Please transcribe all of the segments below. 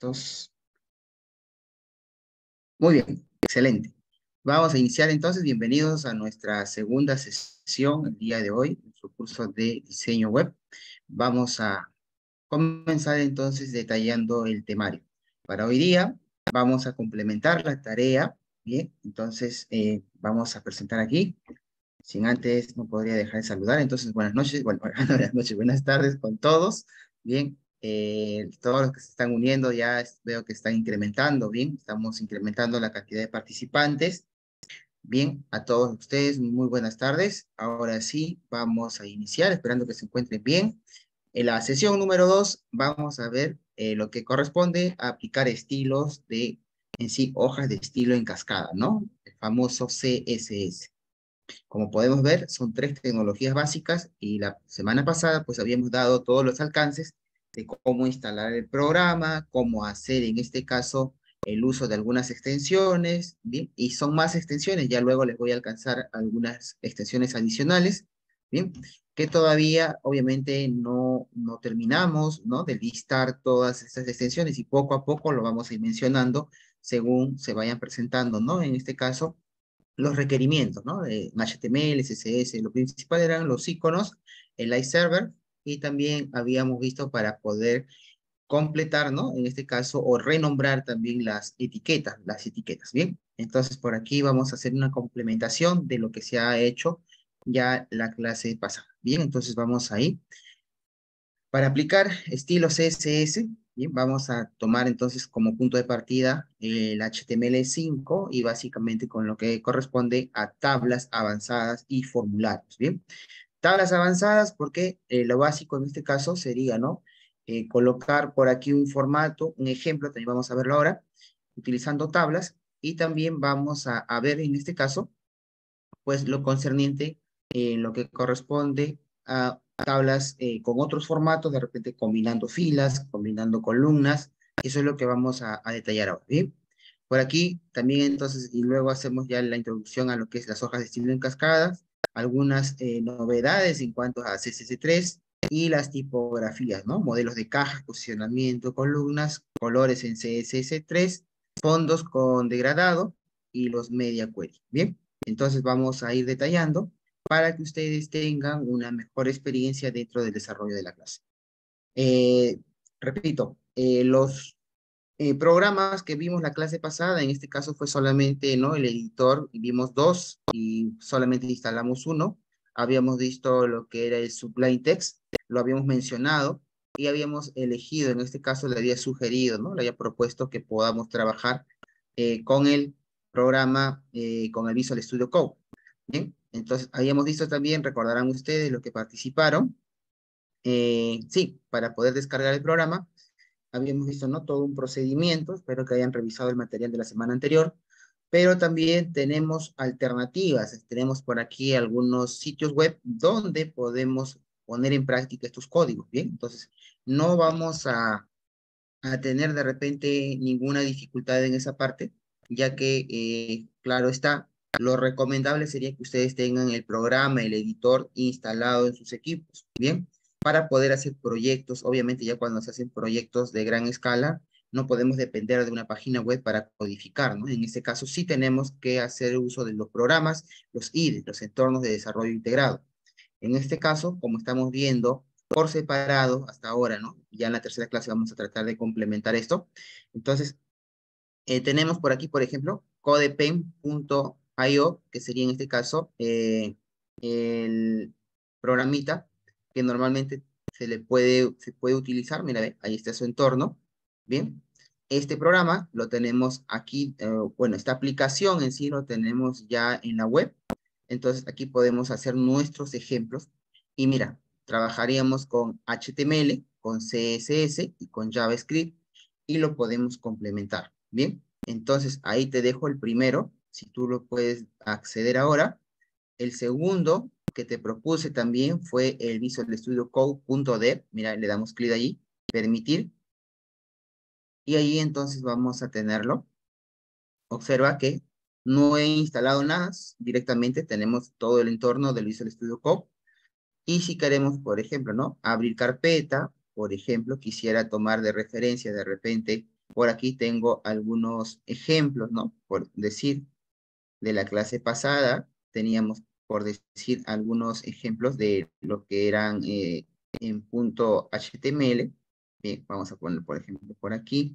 Dos. Muy bien, excelente. Vamos a iniciar entonces. Bienvenidos a nuestra segunda sesión el día de hoy, nuestro curso de diseño web. Vamos a comenzar entonces detallando el temario. Para hoy día vamos a complementar la tarea. Bien, entonces vamos a presentar aquí. Sin antes no podría dejar de saludar. Entonces, buenas noches, bueno, buenas noches, buenas tardes con todos. Bien, todos los que se están uniendo ya veo que están incrementando, bien, estamos incrementando la cantidad de participantes. Bien, a todos ustedes, muy buenas tardes. Ahora sí, vamos a iniciar, esperando que se encuentren bien. En la sesión número 2 vamos a ver lo que corresponde a aplicar estilos de, en sí, hojas de estilo en cascada, ¿no? El famoso CSS. Como podemos ver, son 3 tecnologías básicas y la semana pasada pues habíamos dado todos los alcances de cómo instalar el programa, cómo hacer en este caso el uso de algunas extensiones, ¿bien? Y son más extensiones, ya luego les voy a alcanzar algunas extensiones adicionales, ¿bien? Que todavía obviamente no terminamos, ¿no? De listar todas estas extensiones y poco a poco lo vamos a ir mencionando según se vayan presentando, ¿no? En este caso los requerimientos, ¿no? De HTML, CSS, lo principal eran los iconos, el live server, y también habíamos visto para poder completar, ¿no? En este caso, o renombrar también las etiquetas, ¿bien? Entonces, por aquí vamos a hacer una complementación de lo que se ha hecho ya la clase pasada. Bien, entonces vamos ahí. Para aplicar estilo CSS, bien, vamos a tomar entonces como punto de partida el HTML5 y básicamente con lo que corresponde a tablas avanzadas y formularios, ¿bien? Tablas avanzadas porque lo básico en este caso sería, ¿no? Colocar por aquí un formato, un ejemplo, también vamos a verlo ahora, utilizando tablas y también vamos a ver en este caso pues lo concerniente en lo que corresponde a tablas con otros formatos, de repente combinando filas, combinando columnas, eso es lo que vamos a detallar ahora, ¿bien? Por aquí también entonces, y luego hacemos ya la introducción a lo que es las hojas de estilo en cascadas, algunas novedades en cuanto a CSS3 y las tipografías, ¿no? Modelos de cajas, posicionamiento, columnas, colores en CSS3, fondos con degradado y los media query, ¿bien? Entonces vamos a ir detallando para que ustedes tengan una mejor experiencia dentro del desarrollo de la clase. Repito, los programas que vimos la clase pasada, en este caso fue solamente, ¿no? El editor, y vimos 2 y solamente instalamos uno. Habíamos visto lo que era el Sublime Text, lo habíamos mencionado y habíamos elegido, en este caso le había sugerido, ¿no? Le había propuesto que podamos trabajar con el programa, con el Visual Studio Code. Bien, entonces habíamos visto también, recordarán ustedes los que participaron, sí, para poder descargar el programa, habíamos visto, ¿no? Todo un procedimiento, espero que hayan revisado el material de la semana anterior, pero también tenemos alternativas, tenemos por aquí algunos sitios web donde podemos poner en práctica estos códigos, ¿bien? Entonces, no vamos a tener de repente ninguna dificultad en esa parte, ya que, claro está, lo recomendable sería que ustedes tengan el programa, el editor instalado en sus equipos, ¿bien? Para poder hacer proyectos, obviamente ya cuando se hacen proyectos de gran escala, no podemos depender de una página web para codificar, ¿no? En este caso sí tenemos que hacer uso de los programas, los IDE, los entornos de desarrollo integrado. En este caso, como estamos viendo, por separado hasta ahora, ¿no? Ya en la tercera clase vamos a tratar de complementar esto. Entonces, tenemos por aquí, por ejemplo, codepen.io, que sería en este caso el programita que normalmente se puede utilizar. Mira, ve, ahí está su entorno. Bien, este programa lo tenemos aquí, bueno, esta aplicación en sí lo tenemos ya en la web. Entonces, aquí podemos hacer nuestros ejemplos. Y mira, trabajaríamos con HTML, con CSS y con JavaScript y lo podemos complementar. Bien, entonces ahí te dejo el primero, si tú lo puedes acceder ahora. El segundo que te propuse también fue el Visual Studio Code.dev. Mira, le damos clic allí, permitir, y ahí entonces vamos a tenerlo. Observa que no he instalado nada, directamente tenemos todo el entorno del Visual Studio Code. Y si queremos, por ejemplo, ¿no? Abrir carpeta, por ejemplo, quisiera tomar de referencia de repente Por aquí tengo algunos ejemplos, ¿no? Por decir, de la clase pasada, teníamos, por decir, algunos ejemplos de lo que eran en punto HTML. Bien, vamos a poner, por ejemplo, por aquí.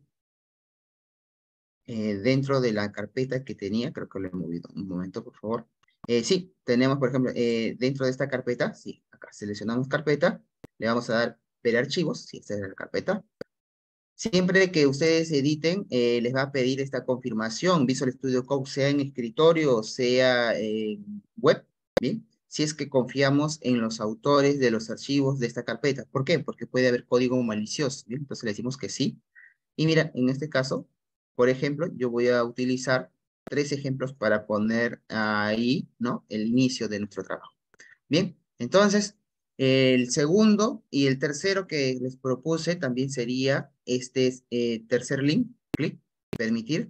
Dentro de la carpeta que tenía, creo que lo he movido un momento, por favor. Sí, tenemos, por ejemplo, dentro de esta carpeta, sí, acá seleccionamos carpeta, le vamos a dar ver archivos, sí, esta es la carpeta. Siempre que ustedes editen, les va a pedir esta confirmación, Visual Studio Code, sea en escritorio o sea en web, ¿bien? Si es que confiamos en los autores de los archivos de esta carpeta. ¿Por qué? Porque puede haber código malicioso, ¿bien? Entonces le decimos que sí. Y mira, en este caso, por ejemplo, yo voy a utilizar 3 ejemplos para poner ahí, ¿no? El inicio de nuestro trabajo. Bien, entonces, el segundo y el tercero que les propuse también sería este tercer link, clic, permitir,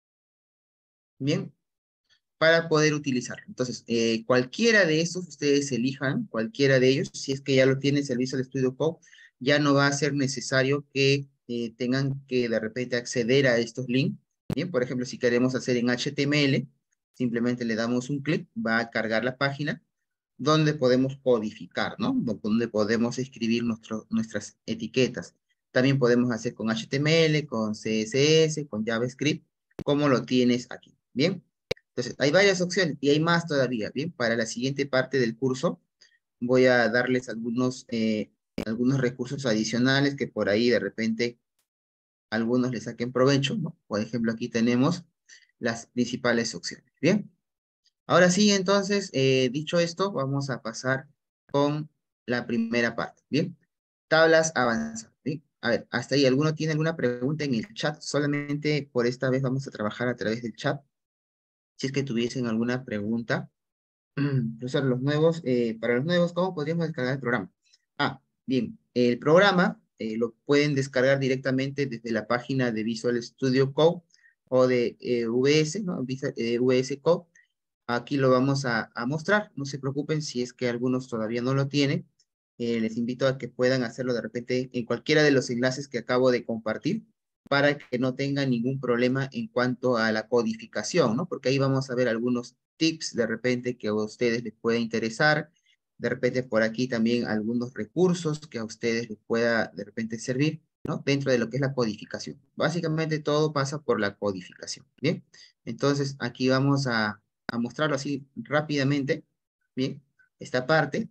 bien, para poder utilizarlo. Entonces, cualquiera de estos, ustedes elijan cualquiera de ellos, si es que ya lo tiene el servicio de Studio Code, ya no va a ser necesario que tengan que de repente acceder a estos links. Bien, por ejemplo, si queremos hacer en HTML, simplemente le damos un clic, va a cargar la página, donde podemos codificar, ¿no? Donde podemos escribir nuestras etiquetas. También podemos hacer con HTML, con CSS, con JavaScript, como lo tienes aquí, ¿bien? Entonces, hay varias opciones y hay más todavía, ¿bien? Para la siguiente parte del curso voy a darles algunos recursos adicionales que por ahí de repente algunos les saquen provecho, ¿no? Por ejemplo, aquí tenemos las principales opciones, ¿bien? Ahora sí, entonces, dicho esto, vamos a pasar con la primera parte, ¿bien? Tablas avanzadas, ¿bien? A ver, hasta ahí, ¿alguno tiene alguna pregunta en el chat? Solamente por esta vez vamos a trabajar a través del chat. Si es que tuviesen alguna pregunta. Profesor, para los nuevos, ¿cómo podríamos descargar el programa? Ah, bien, el programa lo pueden descargar directamente desde la página de Visual Studio Code o de VS, ¿no? VS Code. Aquí lo vamos a mostrar. No se preocupen si es que algunos todavía no lo tienen. Les invito a que puedan hacerlo de repente en cualquiera de los enlaces que acabo de compartir para que no tengan ningún problema en cuanto a la codificación, ¿no? Porque ahí vamos a ver algunos tips de repente que a ustedes les pueda interesar. De repente por aquí también algunos recursos que a ustedes les pueda de repente servir, ¿no? Dentro de lo que es la codificación. Básicamente todo pasa por la codificación, ¿bien? Entonces aquí vamos a mostrarlo así rápidamente, bien, esta parte,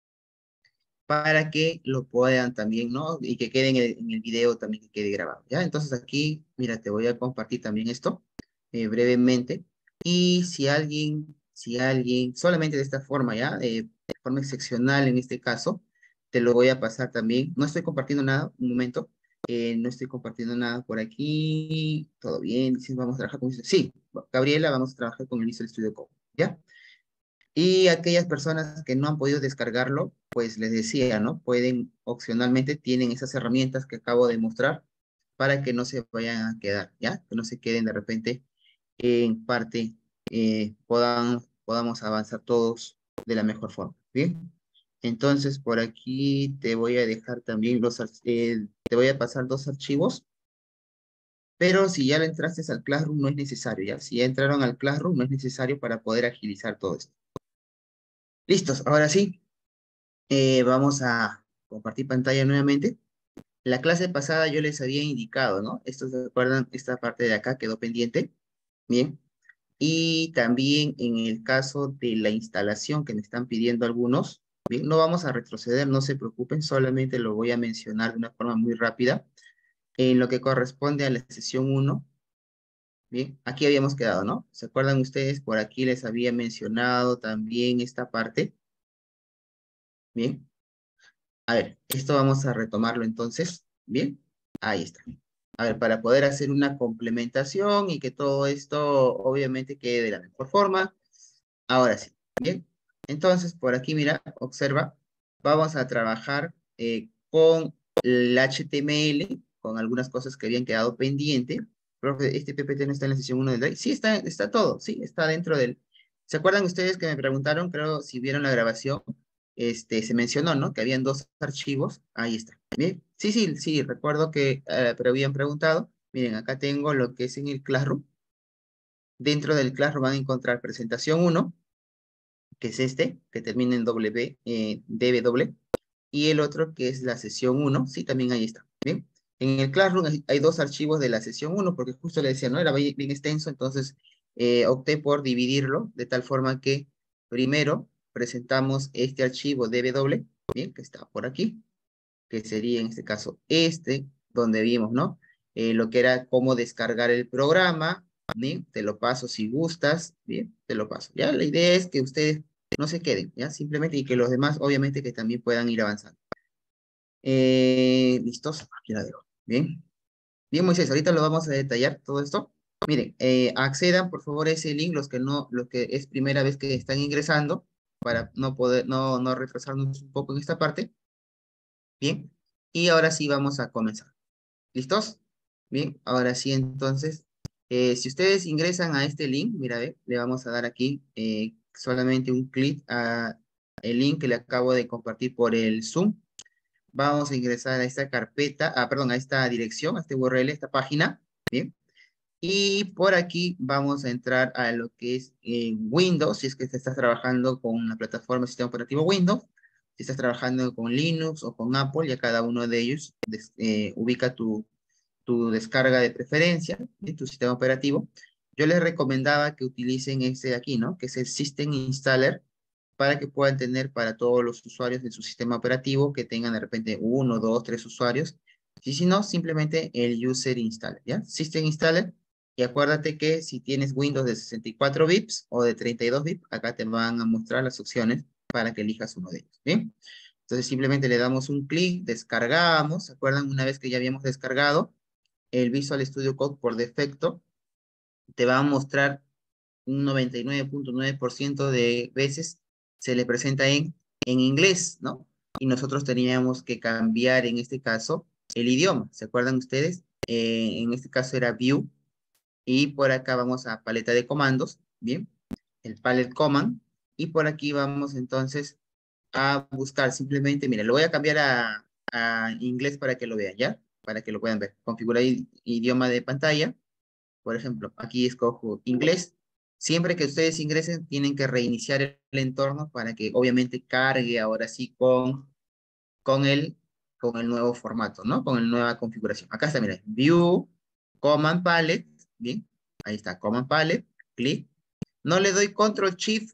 para que lo puedan también, ¿no? Y que quede en el video también que quede grabado, ¿ya? Entonces aquí, mira, te voy a compartir también esto brevemente. Y si alguien, solamente de esta forma, ¿ya? De forma excepcional en este caso, te lo voy a pasar también. No estoy compartiendo nada, un momento. No estoy compartiendo nada por aquí. Todo bien, dices, vamos a trabajar con... Sí, Gabriela, vamos a trabajar con el Visual Studio Code, ¿ya? Y aquellas personas que no han podido descargarlo, pues les decía, ¿no? Pueden, opcionalmente, tienen esas herramientas que acabo de mostrar para que no se vayan a quedar, ¿ya? Que no se queden de repente en parte, podamos avanzar todos de la mejor forma, ¿bien? Entonces, por aquí te voy a dejar también te voy a pasar 2 archivos, pero si ya le entraste al Classroom no es necesario, ¿ya? Si ya entraron al Classroom no es necesario para poder agilizar todo esto. Listos, ahora sí. Vamos a compartir pantalla nuevamente. La clase pasada yo les había indicado, ¿no? Estos, ¿se acuerdan? Esta parte de acá quedó pendiente. Bien. Y también en el caso de la instalación que me están pidiendo algunos, bien, no vamos a retroceder, no se preocupen, solamente lo voy a mencionar de una forma muy rápida. En lo que corresponde a la sesión 1, bien, aquí habíamos quedado, ¿no? ¿Se acuerdan ustedes? Por aquí les había mencionado también esta parte. Bien. A ver, esto vamos a retomarlo entonces. Bien, ahí está. A ver, para poder hacer una complementación y que todo esto obviamente quede de la mejor forma. Ahora sí, bien. Entonces, por aquí, mira, observa, vamos a trabajar con el HTML, con algunas cosas que habían quedado pendiente. Profe, este PPT no está en la sesión 1 del drive. Sí, está todo, sí, está dentro del... ¿Se acuerdan ustedes que me preguntaron, creo, si vieron la grabación? Se mencionó, ¿no? Que habían 2 archivos. Ahí está. Bien. Sí, sí, sí, recuerdo que pero habían preguntado. Miren, acá tengo lo que es en el Classroom. Dentro del Classroom van a encontrar presentación 1, que es este, que termina en DW, y el otro que es la sesión 1, sí, también ahí está, ¿bien? En el Classroom hay dos archivos de la sesión 1, porque justo le decía, ¿no? Era bien extenso, entonces opté por dividirlo de tal forma que primero presentamos este archivo DW, ¿bien? Que está por aquí, que sería en este caso este, donde vimos, ¿no? Lo que era cómo descargar el programa, ¿bien? Te lo paso si gustas, bien, te lo paso. Ya, la idea es que ustedes no se queden, ¿ya? Simplemente y que los demás, obviamente, que también puedan ir avanzando. ¿Listos? Aquí la dejo. Bien. Bien, Moisés, ahorita lo vamos a detallar todo esto. Miren, accedan por favor a ese link, los que es primera vez que están ingresando, para no retrasarnos un poco en esta parte. Bien. Y ahora sí vamos a comenzar. ¿Listos? Bien, ahora sí entonces, si ustedes ingresan a este link, mira, ve, le vamos a dar aquí solamente un clic a el link que le acabo de compartir por el Zoom. Vamos a ingresar a esta carpeta, perdón, a esta dirección, a este URL, a esta página, ¿bien? Y por aquí vamos a entrar a lo que es Windows, si es que estás trabajando con una plataforma de sistema operativo Windows, si estás trabajando con Linux o con Apple, ya cada uno de ellos ubica tu descarga de preferencia de tu sistema operativo. Yo les recomendaba que utilicen este de aquí, ¿no? Que es el System Installer, para que puedan tener para todos los usuarios de su sistema operativo, que tengan de repente uno, dos, tres usuarios. Y si no, simplemente el User Installer, ¿ya? System Installer. Y acuérdate que si tienes Windows de 64 bits o de 32 bits, acá te van a mostrar las opciones para que elijas uno de ellos, ¿bien? Entonces simplemente le damos un clic, descargamos, ¿se acuerdan? Una vez que ya habíamos descargado, el Visual Studio Code por defecto te va a mostrar un 99.9% de veces se le presenta en inglés, ¿no? Y nosotros teníamos que cambiar en este caso el idioma. ¿Se acuerdan ustedes? En este caso era View y por acá vamos a paleta de comandos, ¿bien? El palette command y por aquí vamos entonces a buscar simplemente, mira, lo voy a cambiar a inglés para que lo vean, ¿ya? Para que lo puedan ver. Configurar idioma de pantalla. Por ejemplo, aquí escojo inglés. Siempre que ustedes ingresen, tienen que reiniciar el entorno para que obviamente cargue ahora sí con el, con el nuevo formato, ¿no? Con la nueva configuración. Acá está, mira, View, Command Palette, bien, ahí está, Command Palette, clic. No le doy Control Shift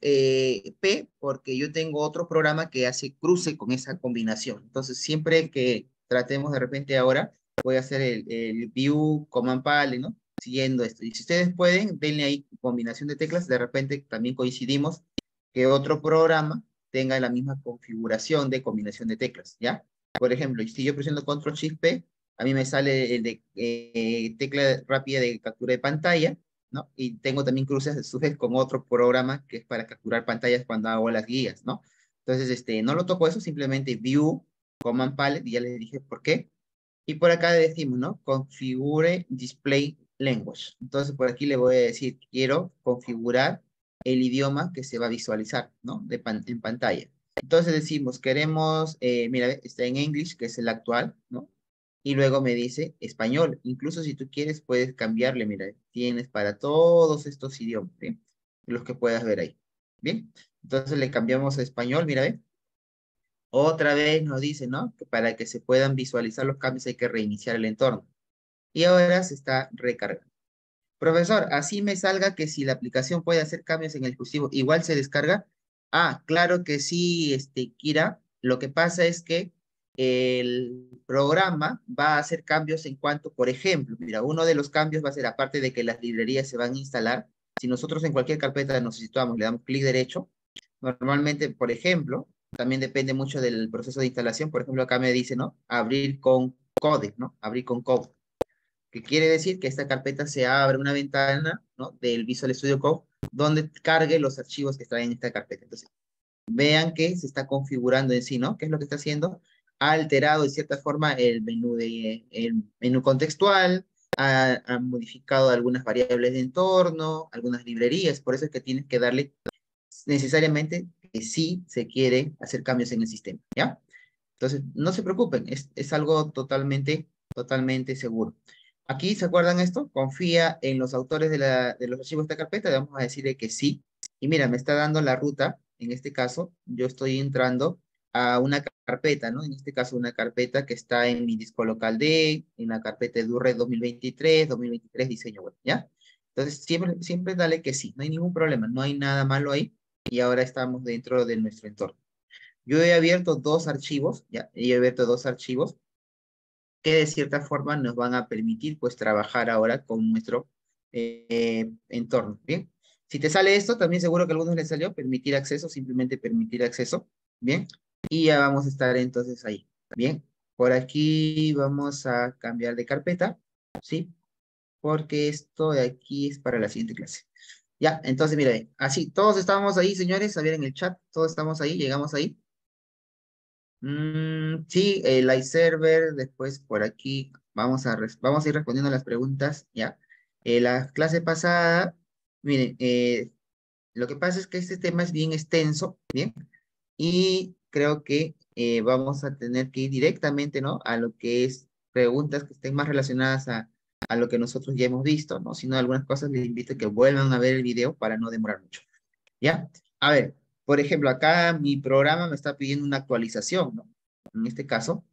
P porque yo tengo otro programa que hace cruce con esa combinación. Entonces, siempre que tratemos de repente ahora, voy a hacer el View Command Palette, ¿no? Siguiendo esto. Y si ustedes pueden, denle ahí combinación de teclas. De repente también coincidimos que otro programa tenga la misma configuración de combinación de teclas, ¿ya? Por ejemplo, si yo presiono Control Shift P, a mí me sale el de tecla rápida de captura de pantalla, ¿no? Y tengo también cruces de sujes con otro programa que es para capturar pantallas cuando hago las guías, ¿no? Entonces, no lo toco eso, simplemente View, Command Palette, y ya les dije por qué. Y por acá decimos, ¿no? Configure Display Language. Entonces, por aquí le voy a decir, quiero configurar el idioma que se va a visualizar, ¿no? En pantalla. Entonces decimos, queremos, mira, está en English, que es el actual, ¿no? Y luego me dice español. Incluso si tú quieres, puedes cambiarle, mira, tienes para todos estos idiomas, ¿bien? Los que puedas ver ahí. ¿Bien? Entonces le cambiamos a español, mira, ¿ve? Otra vez nos dice, ¿no? Que para que se puedan visualizar los cambios hay que reiniciar el entorno. Y ahora se está recargando. Profesor, así me salga que si la aplicación puede hacer cambios en el dispositivo, igual se descarga. Ah, claro que sí, Kira. Lo que pasa es que el programa va a hacer cambios en cuanto, por ejemplo, mira, uno de los cambios va a ser, aparte de que las librerías se van a instalar, si nosotros en cualquier carpeta nos situamos, le damos clic derecho, normalmente, por ejemplo, también depende mucho del proceso de instalación. Por ejemplo, acá me dice, ¿no? Abrir con codec, ¿no? Abrir con code, que quiere decir que esta carpeta se abre una ventana, ¿no? Del Visual Studio Code donde cargue los archivos que están en esta carpeta. Entonces, vean que se está configurando en sí, ¿no? ¿Qué es lo que está haciendo? Ha alterado de cierta forma el menú contextual, ha modificado algunas variables de entorno, algunas librerías, por eso es que tienes que darle necesariamente que sí se quiere hacer cambios en el sistema, ¿ya? Entonces, no se preocupen, es algo totalmente seguro. Aquí, ¿se acuerdan esto? Confía en los autores de los archivos de esta carpeta, le vamos a decirle que sí. Y mira, me está dando la ruta, en este caso, yo estoy entrando a una carpeta, ¿no? En este caso, una carpeta que está en mi disco local D, en la carpeta EduRed 2023 diseño web, ¿ya? Entonces, siempre dale que sí, no hay ningún problema, no hay nada malo ahí, y ahora estamos dentro de nuestro entorno. Yo he abierto dos archivos, ¿ya? He abierto dos archivos, que de cierta forma nos van a permitir pues trabajar ahora con nuestro entorno, ¿bien? Si te sale esto, también seguro que a algunos les salió permitir acceso, simplemente permitir acceso, ¿bien? Y ya vamos a estar entonces ahí, ¿bien? Por aquí vamos a cambiar de carpeta, ¿sí? Porque esto de aquí es para la siguiente clase. Ya, entonces mira, así, todos estamos ahí, señores, a ver en el chat, todos estamos ahí, llegamos ahí. Sí, el iServer, después por aquí vamos a ir respondiendo las preguntas, ¿ya? La clase pasada, miren, lo que pasa es que este tema es bien extenso, ¿bien? Y creo que vamos a tener que ir directamente, ¿no? A lo que es preguntas que estén más relacionadas a lo que nosotros ya hemos visto, ¿no? Si no, algunas cosas les invito a que vuelvan a ver el video para no demorar mucho, ¿ya? A ver, por ejemplo, acá mi programa me está pidiendo una actualización, ¿no? En este caso,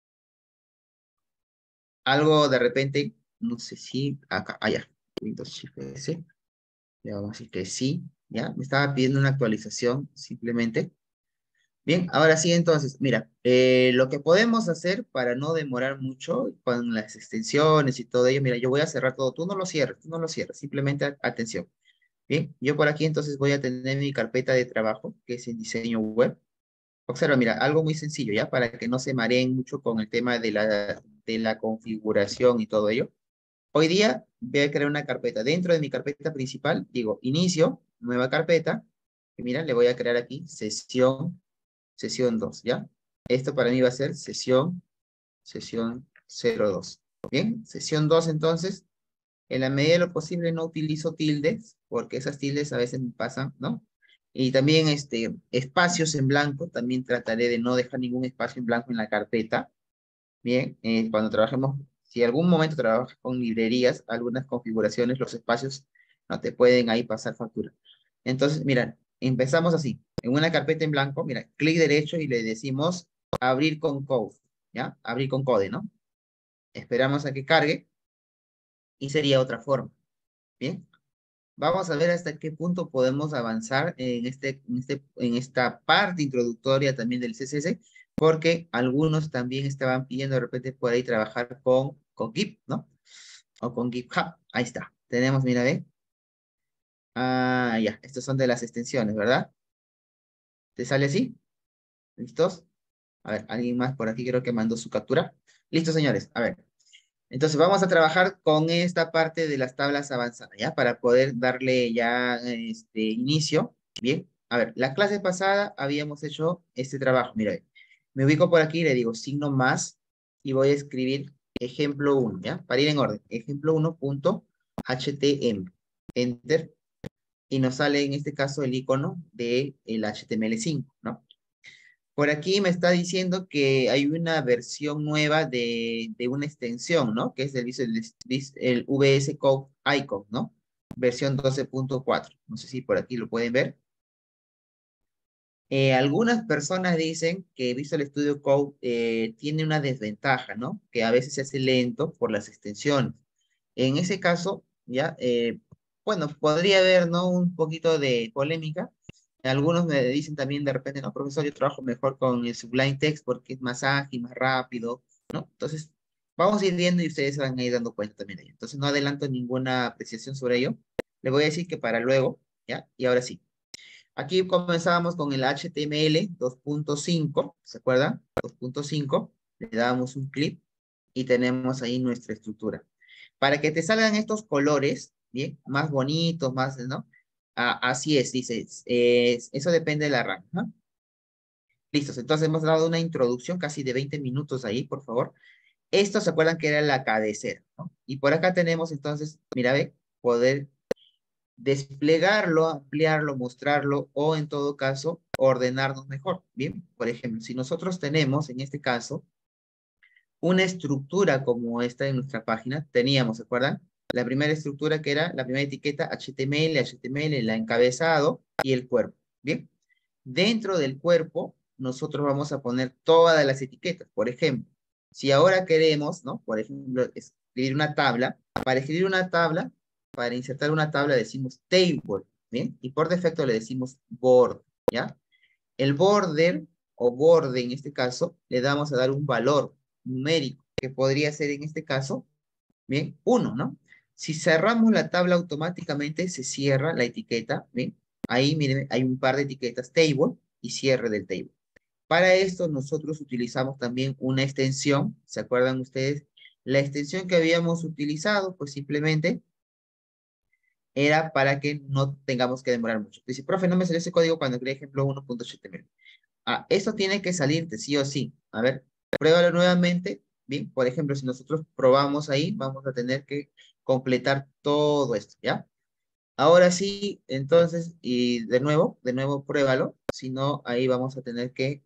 algo de repente, no sé si acá, allá, Windows Shift S, le vamos a decir que sí, ¿ya? Me estaba pidiendo una actualización simplemente. Bien, ahora sí, entonces, mira, lo que podemos hacer para no demorar mucho con las extensiones y todo ello, mira, yo voy a cerrar todo, tú no lo cierres, simplemente atención. Bien, yo por aquí entonces voy a tener mi carpeta de trabajo, que es en diseño web. Observa, mira, algo muy sencillo, ¿ya? Para que no se mareen mucho con el tema de la configuración y todo ello. Hoy día voy a crear una carpeta. Dentro de mi carpeta principal, digo, inicio, nueva carpeta. Y mira, le voy a crear aquí sesión 2, ¿ya? Esto para mí va a ser sesión 02. Bien, sesión 2 entonces, en la medida de lo posible no utilizo tildes, porque esas tildes a veces me pasan, ¿no? Y también espacios en blanco, también trataré de no dejar ningún espacio en blanco en la carpeta. Bien, cuando trabajemos, si algún momento trabajas con librerías, algunas configuraciones, los espacios no te pueden ahí pasar factura. Entonces, mira, empezamos así. En una carpeta en blanco, mira, clic derecho y le decimos abrir con code, ¿ya? Abrir con code, ¿no? Esperamos a que cargue y sería otra forma. Bien, vamos a ver hasta qué punto podemos avanzar en esta parte introductoria también del CSS, porque algunos también estaban pidiendo de repente por ahí trabajar con Git, ¿no? O con GitHub. Ahí está. Tenemos, mira, ve. Ah, ya. Estos son de las extensiones, ¿verdad? ¿Te sale así? ¿Listos? A ver, alguien más por aquí creo que mandó su captura. Listo, señores. A ver. Entonces vamos a trabajar con esta parte de las tablas avanzadas, ¿ya? Para poder darle ya inicio. Bien, a ver, la clase pasada habíamos hecho este trabajo. Mira, ve. Me ubico por aquí y le digo signo más y voy a escribir ejemplo 1, ¿ya? Para ir en orden. Ejemplo 1.htm. Enter. Y nos sale en este caso el icono del HTML5, ¿no? Por aquí me está diciendo que hay una versión nueva de una extensión, ¿no? Que es el VS Code Icon, ¿no? Versión 12.4. No sé si por aquí lo pueden ver. Algunas personas dicen que Visual Studio Code tiene una desventaja, ¿no? Que a veces se hace lento por las extensiones. En ese caso, ya, bueno, podría haber, ¿no? Un poquito de polémica. Algunos me dicen también de repente, no, profesor, yo trabajo mejor con el Sublime Text porque es más ágil, más rápido, ¿no? Entonces, vamos a ir viendo y ustedes se van a ir dando cuenta también de ello. Entonces, no adelanto ninguna apreciación sobre ello. Le voy a decir que para luego, ¿ya? Y ahora sí. Aquí comenzábamos con el HTML 2.5, ¿se acuerdan? 2.5, le damos un clic y tenemos ahí nuestra estructura. Para que te salgan estos colores, ¿bien? Más bonitos, más, ¿no? Así es, dice, eso depende de la RAM, ¿no? Listos, entonces hemos dado una introducción casi de 20 minutos ahí, por favor. Esto se acuerdan que era la cabecera, ¿no? Y por acá tenemos entonces, mira, ve, poder desplegarlo, ampliarlo, mostrarlo o en todo caso ordenarnos mejor. Bien, por ejemplo, si nosotros tenemos en este caso una estructura como esta en nuestra página, teníamos, ¿se acuerdan? La primera estructura que era la primera etiqueta HTML, la encabezado y el cuerpo. Bien, dentro del cuerpo nosotros vamos a poner todas las etiquetas. Por ejemplo, si ahora queremos, ¿no? Por ejemplo, escribir una tabla, para escribir una tabla, para insertar una tabla decimos table, ¿bien? Y por defecto le decimos board, ¿ya? El border o borde en este caso, le damos a dar un valor numérico, que podría ser en este caso, bien, 1, ¿no? Si cerramos la tabla automáticamente, se cierra la etiqueta, ¿bien? Ahí, miren, hay un par de etiquetas, table y cierre del table. Para esto nosotros utilizamos también una extensión, ¿se acuerdan ustedes? La extensión que habíamos utilizado, pues simplemente era para que no tengamos que demorar mucho. Dice, profe, no me salió ese código cuando creé ejemplo 1.html. Ah, esto tiene que salirte sí o sí. A ver, pruébalo nuevamente. Bien, por ejemplo, si nosotros probamos ahí, vamos a tener que completar todo esto, ¿ya? Ahora sí, entonces, y de nuevo, pruébalo. Si no, ahí vamos a tener que,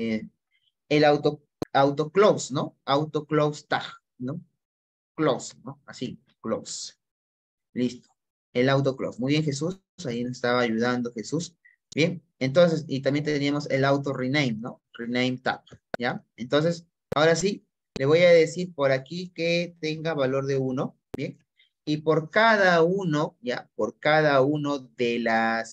el auto close, ¿no? Auto close tag, ¿no? Close, ¿no? Así, close. Listo. El autoclose. Muy bien, Jesús. Ahí nos estaba ayudando Jesús. Bien. Entonces, y también teníamos el auto rename, ¿no? Rename tab. ¿Ya? Entonces, ahora sí, le voy a decir por aquí que tenga valor de 1. Bien. Y por cada uno, ¿ya? Por cada uno de las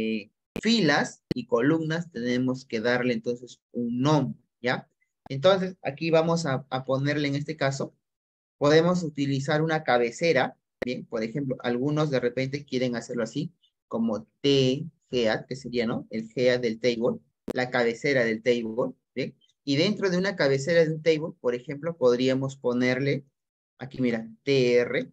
filas y columnas tenemos que darle entonces un nombre, ¿ya? Entonces, aquí vamos a ponerle en este caso, podemos utilizar una cabecera. Bien, por ejemplo, algunos de repente quieren hacerlo así, como head, que sería, ¿no? El head del table, la cabecera del table, ¿bien? Y dentro de una cabecera de un table, por ejemplo, podríamos ponerle, aquí mira, tr,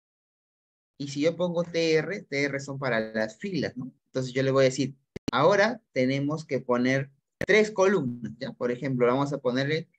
y si yo pongo tr son para las filas, ¿no? Entonces yo le voy a decir, ahora tenemos que poner 3 columnas, ¿ya? Por ejemplo, vamos a ponerle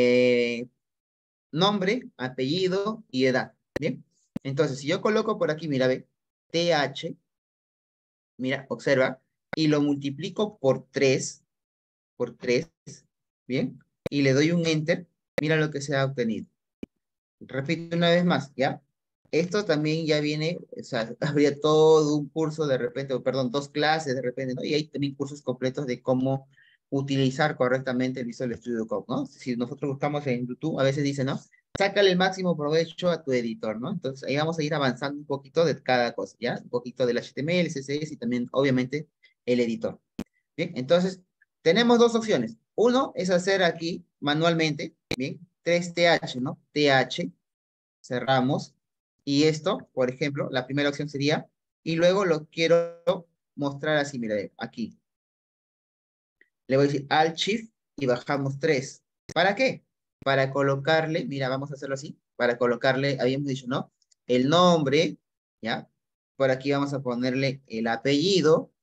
nombre, apellido y edad. Bien. Entonces, si yo coloco por aquí, mira, ve, TH, mira, observa, y lo multiplico por 3, bien, y le doy un enter, mira lo que se ha obtenido. Repito una vez más, ¿ya? Esto también ya viene, o sea, habría todo un curso de repente, o perdón, 2 clases de repente, ¿no? Y hay también cursos completos de cómo utilizar correctamente el Visual Studio Code, ¿no? Si nosotros buscamos en YouTube, a veces dice, ¿no? Sácale el máximo provecho a tu editor, ¿no? Entonces ahí vamos a ir avanzando un poquito de cada cosa, ¿ya? Un poquito del HTML, CSS y también, obviamente, el editor. Bien, entonces, tenemos 2 opciones. Uno es hacer aquí manualmente, bien, 3TH, ¿no? TH, cerramos. Y esto, por ejemplo, la primera opción sería, y luego lo quiero mostrar así, mira, aquí. Le voy a decir Alt Shift y bajamos 3. ¿Para qué? Para colocarle, mira, vamos a hacerlo así, para colocarle, habíamos dicho, ¿no? El nombre, ¿ya? Por aquí vamos a ponerle el apellido,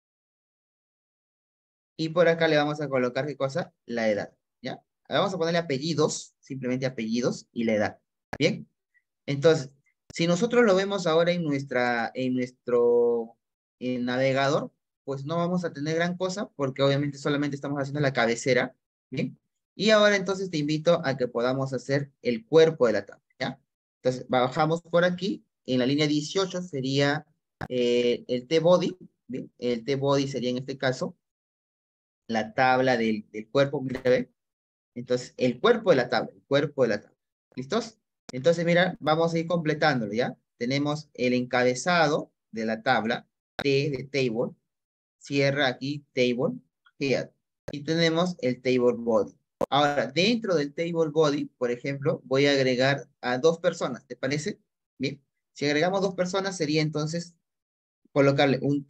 y por acá le vamos a colocar, ¿qué cosa? La edad, ¿ya? Vamos a ponerle apellidos, simplemente apellidos y la edad. ¿Bien? Entonces, si nosotros lo vemos ahora en nuestro navegador, pues no vamos a tener gran cosa porque obviamente solamente estamos haciendo la cabecera, ¿bien? Y ahora entonces te invito a que podamos hacer el cuerpo de la tabla, ¿ya? Entonces, bajamos por aquí, en la línea 18 sería el T-body, ¿bien? El T-body sería en este caso la tabla del cuerpo, mira, ¿ve? Entonces, el cuerpo de la tabla, el cuerpo de la tabla. ¿Listos? Entonces, mira, vamos a ir completándolo, ¿ya? Tenemos el encabezado de la tabla, T de table, cierra aquí table, head. Y tenemos el table body. Ahora, dentro del table body, por ejemplo, voy a agregar a 2 personas, ¿te parece? Bien. Si agregamos 2 personas, sería entonces colocarle un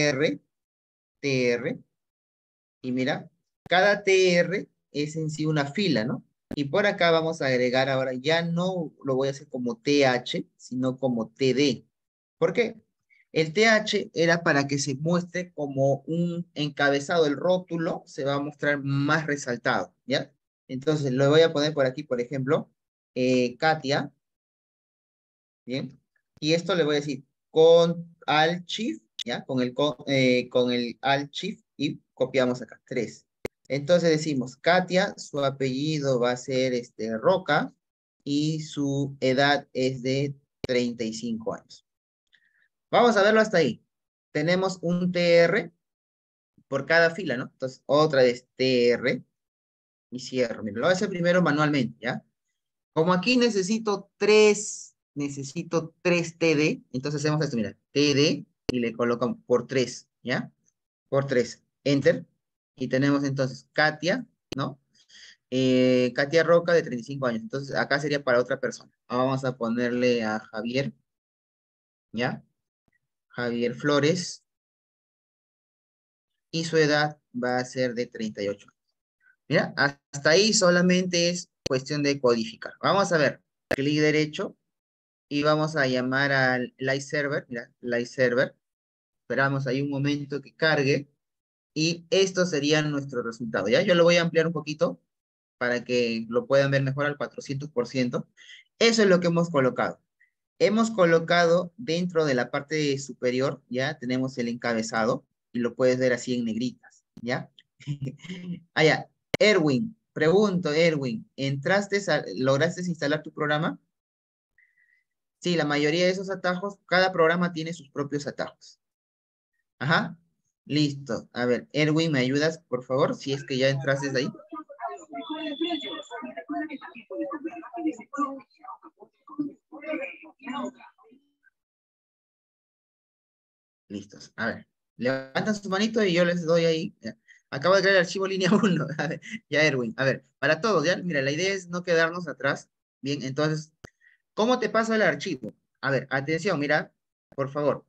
TR, y mira, cada TR es en sí una fila, ¿no? Y por acá vamos a agregar ahora, ya no lo voy a hacer como TH, sino como TD. ¿Por qué? El TH era para que se muestre como un encabezado, el rótulo se va a mostrar más resaltado, ¿ya? Entonces lo voy a poner por aquí, por ejemplo, Katia, ¿bien? Y esto le voy a decir con Alt Shift, ¿ya? Con el Alt Shift y copiamos acá, 3. Entonces decimos, Katia, su apellido va a ser Roca y su edad es de 35 años. Vamos a verlo hasta ahí. Tenemos un TR por cada fila, ¿no? Entonces, otra vez TR y cierro. Mira, lo voy a hacer primero manualmente, ¿ya? Como aquí necesito tres TD, entonces hacemos esto, mira, TD y le colocamos por 3, ¿ya? Por 3, Enter. Y tenemos entonces Katia, ¿no? Katia Roca de 35 años. Entonces acá sería para otra persona. Vamos a ponerle a Javier, ¿ya? Javier Flores. Y su edad va a ser de 38 años. Mira, hasta ahí solamente es cuestión de codificar. Vamos a ver, clic derecho y vamos a llamar al Live Server. Mira, Live Server. Esperamos ahí un momento que cargue. Y esto sería nuestro resultado, ¿ya? Yo lo voy a ampliar un poquito para que lo puedan ver mejor al 400%. Eso es lo que hemos colocado. Hemos colocado dentro de la parte superior, ya tenemos el encabezado y lo puedes ver así en negritas, ¿ya? Ya. Erwin, pregunto, Erwin, ¿lograste instalar tu programa? Sí, la mayoría de esos atajos, cada programa tiene sus propios atajos. Ajá, listo. A ver, Erwin, ¿me ayudas, por favor? Si es que ya entraste ahí. Listos. A ver, levantan sus manitos y yo les doy ahí. Ya. Acabo de crear el archivo línea 1. A ver, ya, Erwin. A ver, para todos, ¿ya? Mira, la idea es no quedarnos atrás. Bien, entonces, ¿cómo te paso el archivo? A ver, atención, mira, por favor.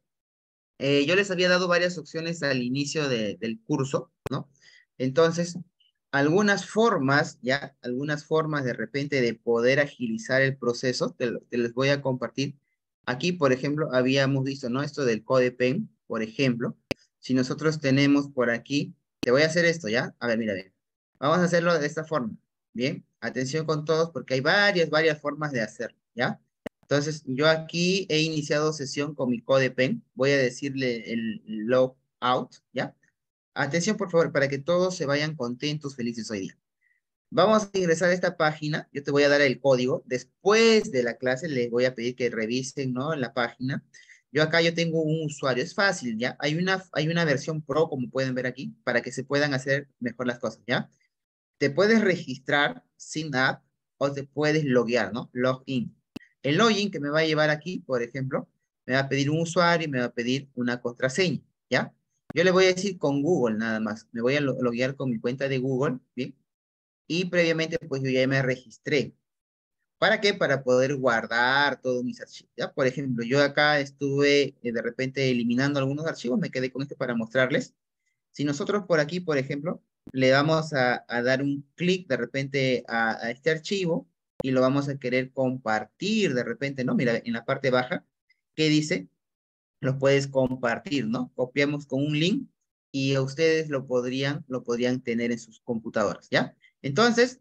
Yo les había dado varias opciones al inicio del curso, ¿no? Entonces, algunas formas, ¿ya? Algunas formas de repente de poder agilizar el proceso, te les voy a compartir. Aquí, por ejemplo, habíamos visto, ¿no? Esto del CodePen, por ejemplo. Si nosotros tenemos por aquí, te voy a hacer esto, ¿ya? A ver, mira, bien. Vamos a hacerlo de esta forma, ¿bien? Atención con todos, porque hay varias formas de hacerlo, ¿ya? Entonces, yo aquí he iniciado sesión con mi CodePen. Voy a decirle el log out, ¿ya? Atención, por favor, para que todos se vayan contentos, felices hoy día. Vamos a ingresar a esta página. Yo te voy a dar el código. Después de la clase les voy a pedir que revisen, ¿no? En la página. Yo tengo un usuario. Es fácil, ¿ya? Hay una versión pro, como pueden ver aquí, para que se puedan hacer mejor las cosas, ¿ya? Te puedes registrar sin app o te puedes loguear, ¿no? Login. El login que me va a llevar aquí, por ejemplo, me va a pedir un usuario y me va a pedir una contraseña, ¿ya? Yo le voy a decir con Google nada más. Me voy a loguear con mi cuenta de Google, ¿bien? Y previamente, pues yo ya me registré. ¿Para qué? Para poder guardar todos mis archivos, ¿ya? Por ejemplo, yo acá estuve de repente eliminando algunos archivos, me quedé con este para mostrarles. Si nosotros por aquí, por ejemplo, le vamos a dar un clic de repente a este archivo y lo vamos a querer compartir de repente, ¿no? Mira, en la parte baja, ¿qué dice? Lo puedes compartir, ¿no? Copiamos con un link y a ustedes lo podrían tener en sus computadoras, ¿ya? Entonces,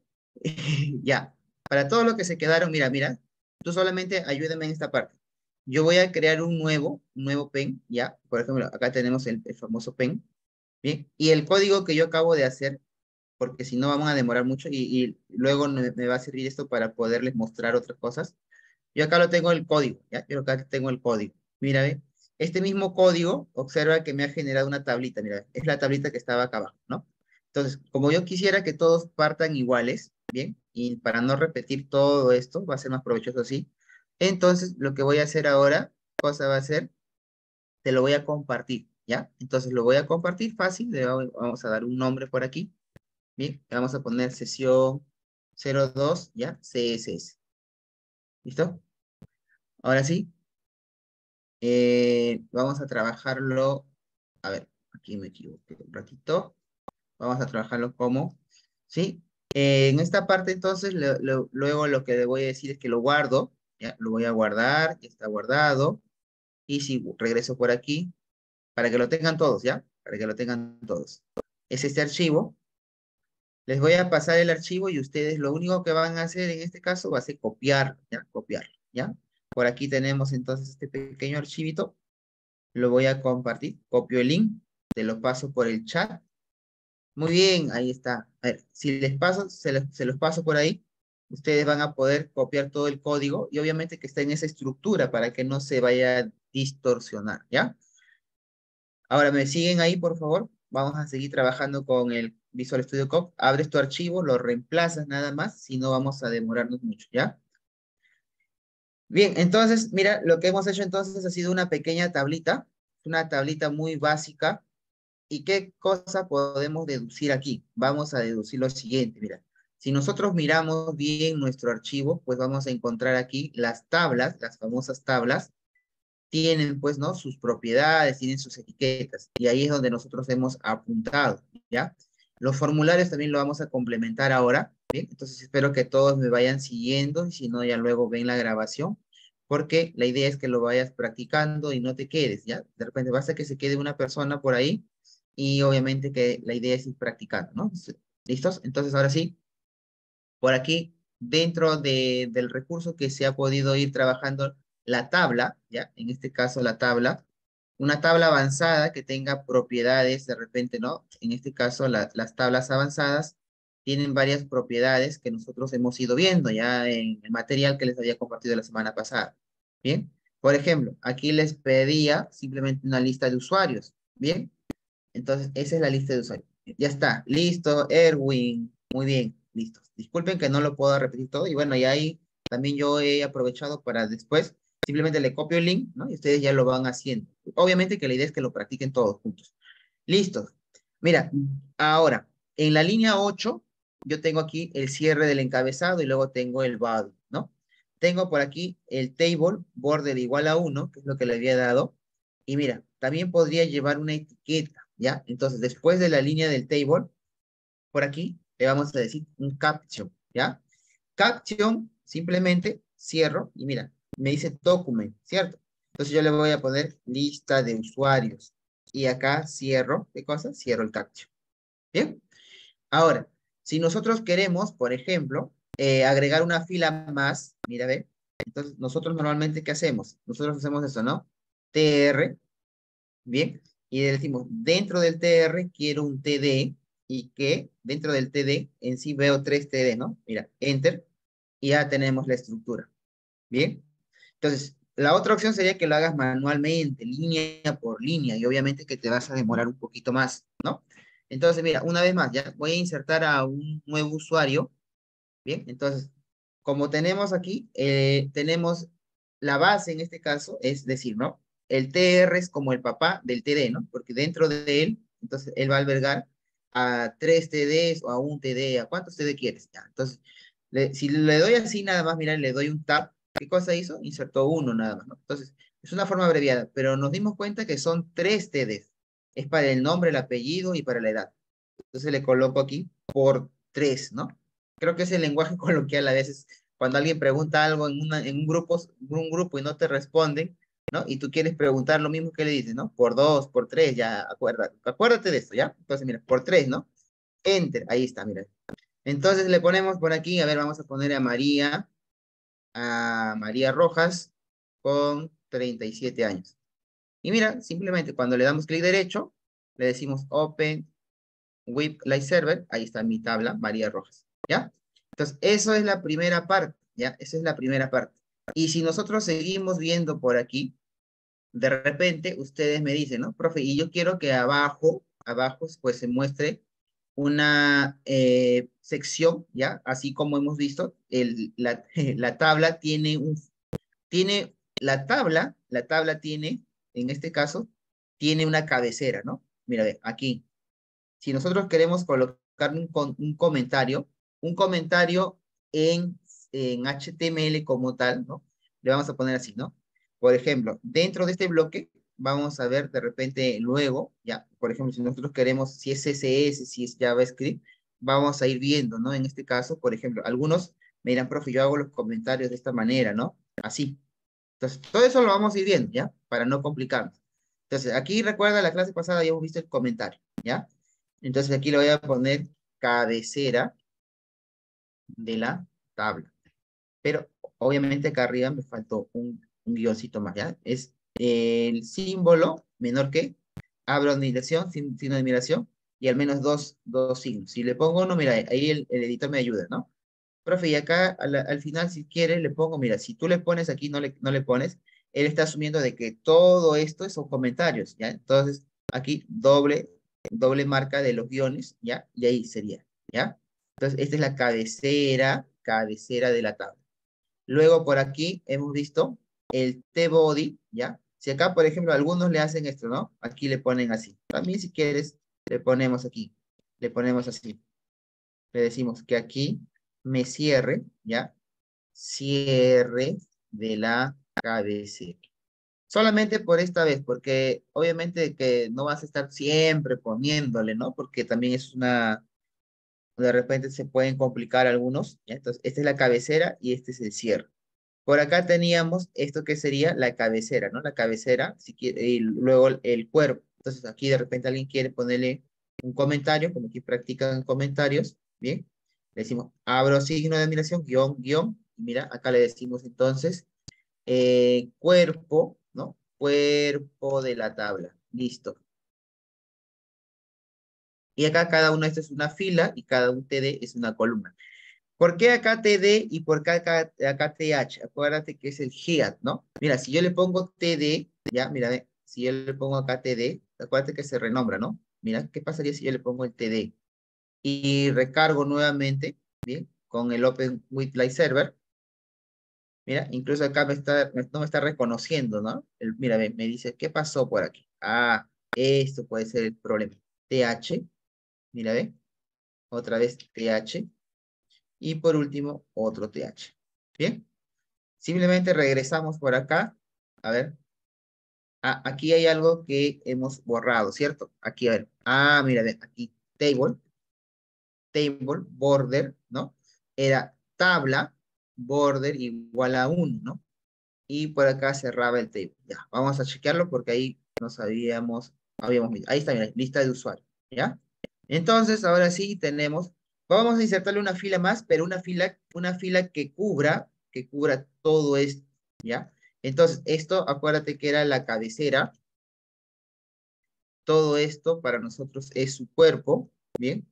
ya, para todo lo que se quedaron, mira, tú solamente ayúdame en esta parte. Yo voy a crear un nuevo pen, ¿ya? Por ejemplo, acá tenemos el famoso pen. Bien, y el código que yo acabo de hacer, porque si no vamos a demorar mucho y luego me va a servir esto para poderles mostrar otras cosas. Yo acá lo tengo el código, ¿ya? Yo acá tengo el código. Mira, ve, este mismo código, observa que me ha generado una tablita, mira, es la tablita que estaba acá abajo, ¿no? Entonces, como yo quisiera que todos partan iguales, ¿bien? Y para no repetir todo esto, va a ser más provechoso así. Entonces, lo que voy a hacer ahora, cosa va a ser te lo voy a compartir, ¿ya? Entonces lo voy a compartir fácil, vamos a dar un nombre por aquí, ¿bien? Le vamos a poner sesión 02, ¿ya? CSS. ¿Listo? Ahora sí, vamos a trabajarlo, a ver, aquí me equivoqué un ratito, vamos a trabajarlo como, ¿sí? En esta parte entonces, luego lo que le voy a decir es que lo guardo, ¿ya? Lo voy a guardar, ya está guardado, y si regreso por aquí, para que lo tengan todos, ¿ya? Para que lo tengan todos. Es este archivo. Les voy a pasar el archivo y ustedes lo único que van a hacer en este caso va a ser copiar, ¿ya? Copiar, ¿ya? Por aquí tenemos entonces este pequeño archivito. Lo voy a compartir. Copio el link, te lo paso por el chat. Muy bien, ahí está. A ver, si les paso, se los paso por ahí, ustedes van a poder copiar todo el código y obviamente que está en esa estructura para que no se vaya a distorsionar, ¿ya? Ahora, ¿me siguen ahí, por favor? Vamos a seguir trabajando con el Visual Studio Code. Abres tu archivo, lo reemplazas nada más, si no vamos a demorarnos mucho, ¿ya? Bien, entonces, mira, lo que hemos hecho entonces ha sido una tablita muy básica. ¿Y qué cosa podemos deducir aquí? Vamos a deducir lo siguiente, mira. Si nosotros miramos bien nuestro archivo, pues vamos a encontrar aquí las tablas, las famosas tablas, tienen pues, ¿no? Sus propiedades, tienen sus etiquetas, y ahí es donde nosotros hemos apuntado, ¿ya? Los formularios también lo vamos a complementar ahora, ¿bien? Entonces espero que todos me vayan siguiendo, y si no, ya luego ven la grabación, porque la idea es que lo vayas practicando y no te quedes, ¿ya? De repente basta que se quede una persona por ahí, y obviamente que la idea es ir practicando, ¿no? ¿Listos? Entonces ahora sí, por aquí, dentro del recurso que se ha podido ir trabajando la tabla, ¿ya? En este caso la tabla, una tabla avanzada que tenga propiedades de repente, ¿no? En este caso las tablas avanzadas tienen varias propiedades que nosotros hemos ido viendo ya en el material que les había compartido la semana pasada. ¿Bien? Por ejemplo, aquí les pedía simplemente una lista de usuarios. ¿Bien? Entonces, esa es la lista de usuarios. Ya está, listo, Erwin, muy bien, listo. Disculpen que no lo puedo repetir todo, y bueno, y ahí también yo he aprovechado para después, simplemente le copio el link, ¿no? Y ustedes ya lo van haciendo. Obviamente que la idea es que lo practiquen todos juntos. Listo. Mira, ahora, en la línea 8 yo tengo aquí el cierre del encabezado y luego tengo el body, ¿no? Tengo por aquí el table, border igual a 1, que es lo que le había dado. Y mira, también podría llevar una etiqueta, ¿ya? Entonces, después de la línea del table, por aquí le vamos a decir un caption, ¿ya? Caption, simplemente cierro y mira, me dice document, ¿cierto? Entonces yo le voy a poner lista de usuarios. Y acá cierro, ¿qué cosa? Cierro el caption. ¿Bien? Ahora, si nosotros queremos, por ejemplo, agregar una fila más, mira, ve, entonces nosotros normalmente, ¿qué hacemos? Nosotros hacemos eso, ¿no? TR, bien, y le decimos, dentro del TR quiero un TD, y que dentro del TD en sí veo 3 TD, ¿no? Mira, enter, y ya tenemos la estructura, ¿bien? Entonces, la otra opción sería que lo hagas manualmente, línea por línea, y obviamente que te vas a demorar un poquito más, ¿no? Entonces, mira, una vez más, ya voy a insertar a un nuevo usuario, ¿bien? Entonces, como tenemos aquí, tenemos la base en este caso, es decir, ¿no? El TR es como el papá del TD, ¿no? Porque dentro de él, entonces, él va a albergar a 3 TDs o a un TD, ¿a cuántos TD quieres? Ya, entonces, si le doy así nada más, mira, le doy un tab, ¿qué cosa hizo? Insertó uno nada más, ¿no? Entonces, es una forma abreviada, pero nos dimos cuenta que son 3 TDs. Es para el nombre, el apellido y para la edad. Entonces le coloco aquí por 3, ¿no? Creo que es el lenguaje coloquial a veces, cuando alguien pregunta algo en un grupo y no te responden, ¿no? Y tú quieres preguntar lo mismo que le dices, ¿no? Por 2, por 3, ya, acuérdate de esto, ¿ya? Entonces, mira, por 3, ¿no? Enter, ahí está, mira. Entonces le ponemos por aquí, a ver, vamos a poner a María Rojas con 37 años. Y mira, simplemente cuando le damos clic derecho, le decimos Open With Light Server, ahí está mi tabla, María Rojas, ¿ya? Entonces, eso es la primera parte, ¿ya? Esa es la primera parte. Y si nosotros seguimos viendo por aquí, de repente ustedes me dicen, ¿no? Profe, y yo quiero que abajo, pues se muestre una sección, ¿ya? Así como hemos visto, la tabla la tabla tiene, en este caso, tiene una cabecera, ¿no? Mira, ve, aquí si nosotros queremos colocar un comentario en HTML como tal, ¿no? Le vamos a poner así, ¿no? Por ejemplo, dentro de este bloque, vamos a ver de repente luego, ya, por ejemplo, si nosotros queremos, si es CSS, si es JavaScript, vamos a ir viendo, ¿no? En este caso, por ejemplo, algunos me dirán, profe, yo hago los comentarios de esta manera, ¿no? Así. Entonces, todo eso lo vamos a ir viendo, ¿ya? Para no complicarnos. Entonces, aquí recuerda, la clase pasada ya hemos visto el comentario, ¿ya? Entonces aquí le voy a poner cabecera de la tabla. Pero obviamente acá arriba me faltó un guioncito más, ¿ya? Es el símbolo menor que, abro admiración, signo de admiración, y al menos dos signos. Si le pongo uno, mira, ahí el editor me ayuda, ¿no? Profe, y acá al final, si quiere, le pongo, mira, si tú le pones aquí, no le pones, él está asumiendo de que todo esto son comentarios, ¿ya? Entonces, aquí doble marca de los guiones, ¿ya? Y ahí sería, ¿ya? Entonces, esta es la cabecera de la tabla. Luego, por aquí, hemos visto el T-body, ¿ya? Si acá, por ejemplo, algunos le hacen esto, ¿no? Aquí le ponen así. También, si quieres, le ponemos aquí, le ponemos así. Le decimos que aquí me cierre, ¿ya? Cierre de la cabecera. Solamente por esta vez, porque obviamente que no vas a estar siempre poniéndole, ¿no? Porque también es de repente se pueden complicar algunos, ¿ya? Entonces, esta es la cabecera y este es el cierre. Por acá teníamos esto que sería la cabecera, ¿no? La cabecera, si quiere, y luego el cuerpo. Entonces, aquí de repente alguien quiere ponerle un comentario, como aquí practican comentarios, ¿bien? Le decimos, abro signo de admiración, guión, guión, y mira, acá le decimos entonces, cuerpo, ¿no? Cuerpo de la tabla, listo. Y acá cada uno de estos es una fila y cada un TD es una columna. ¿Por qué acá TD y por qué acá TH? Acuérdate que es el head, ¿no? Mira, si yo le pongo TD, ya, mira, ve, si yo le pongo acá TD, acuérdate que se renombra, ¿no? Mira, ¿qué pasaría si yo le pongo el TD? Y recargo nuevamente, ¿bien? Con el Open with Live Server. Mira, incluso acá no me está reconociendo, ¿no? Mira, ve, me dice, ¿qué pasó por aquí? Ah, esto puede ser el problema. TH, mira, ve, otra vez TH. Y por último, otro TH. ¿Bien? Simplemente regresamos por acá. A ver. Ah, aquí hay algo que hemos borrado, ¿cierto? Aquí, a ver. Ah, mira, ve, aquí. Table, border, ¿no? Era tabla, border igual a 1, ¿no? Y por acá cerraba el table. Ya, vamos a chequearlo porque ahí nos habíamos visto. Ahí está, mira, lista de usuario, ¿ya? Entonces, ahora sí tenemos, vamos a insertarle una fila más, pero una fila que cubra todo esto, ¿ya? Entonces, esto, acuérdate que era la cabecera, todo esto para nosotros es su cuerpo, ¿bien?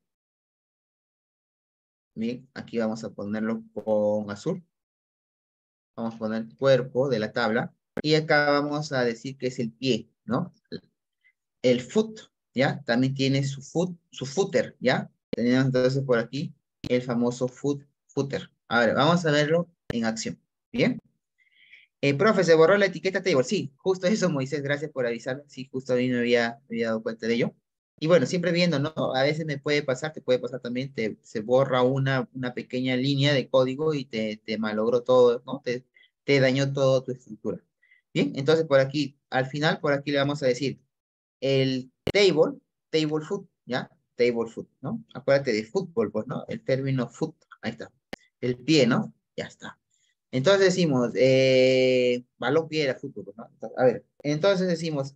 Bien, aquí vamos a ponerlo con azul. Vamos a poner cuerpo de la tabla. Y acá vamos a decir que es el pie, ¿no? El foot, ¿ya? También tiene su footer, ¿ya? Tenemos entonces por aquí el famoso footer. A ver, vamos a verlo en acción, ¿bien? Profe, ¿se borró la etiqueta table? Sí, justo eso, Moisés, gracias por avisar. Sí, justo a mí me había dado cuenta de ello. Y bueno, siempre viendo, ¿no? A veces me puede pasar, te puede pasar también, se borra una pequeña línea de código y te malogró todo, ¿no? Te dañó toda tu estructura. Bien, entonces por aquí, al final, por aquí le vamos a decir el table foot, ¿ya? Table foot, ¿no? Acuérdate de fútbol, pues, ¿no? El término foot, ahí está. El pie, ¿no? Ya está. Entonces decimos, balón, pie era fútbol, pues, ¿no? Entonces, a ver, entonces decimos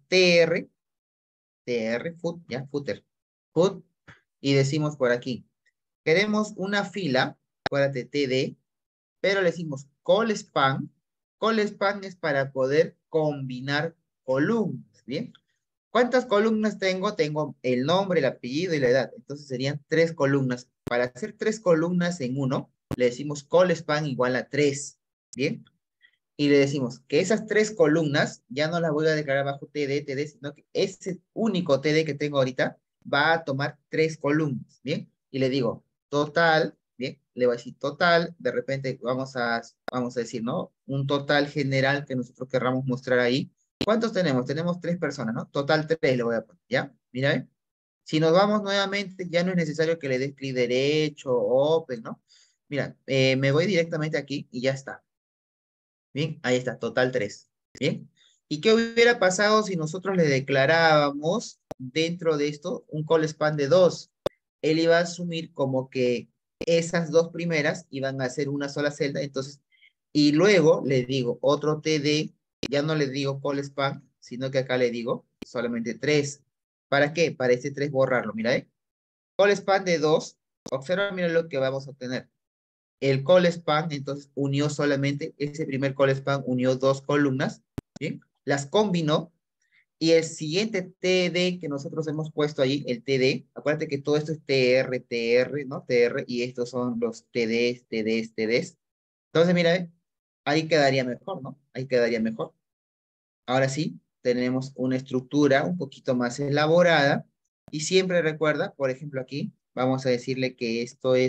foot, ¿ya? Foot, y decimos por aquí, queremos una fila, acuérdate, TD, pero le decimos call span es para poder combinar columnas, ¿bien? ¿Cuántas columnas tengo? Tengo el nombre, el apellido y la edad. Entonces serían 3 columnas. Para hacer 3 columnas en uno, le decimos call span igual a 3. ¿Bien? Y le decimos que esas 3 columnas ya no las voy a declarar bajo TD, sino que ese único TD que tengo ahorita va a tomar 3 columnas. ¿Bien? Y le digo total, ¿bien? Le voy a decir total. De repente vamos a decir, ¿no? Un total general que nosotros querramos mostrar ahí. ¿Cuántos tenemos? Tenemos 3 personas, ¿no? Total 3 le voy a poner, ¿ya? Mira, ¿eh? Si nos vamos nuevamente, ya no es necesario que le des clic derecho, open, ¿no? Mira, me voy directamente aquí y ya está. Bien, ahí está, total 3. Bien. ¿Y qué hubiera pasado si nosotros le declarábamos dentro de esto un call span de 2? Él iba a asumir como que esas 2 primeras iban a ser una sola celda, entonces, y luego le digo otro TD, ya no le digo call span, sino que acá le digo solamente 3. ¿Para qué? Para este 3 borrarlo, mira, ¿eh? Call span de 2, observa, mira lo que vamos a obtener. El call span, entonces, unió solamente, ese primer call span unió 2 columnas, ¿bien? Las combinó Y el siguiente TD que nosotros hemos puesto ahí, el TD, acuérdate que todo esto es TR, TR, ¿no? TR, y estos son los TDs, TDs, TDs. Entonces, mira, ahí quedaría mejor, ¿no? Ahí quedaría mejor. Ahora sí, tenemos una estructura un poquito más elaborada y siempre recuerda, por ejemplo, aquí, vamos a decirle que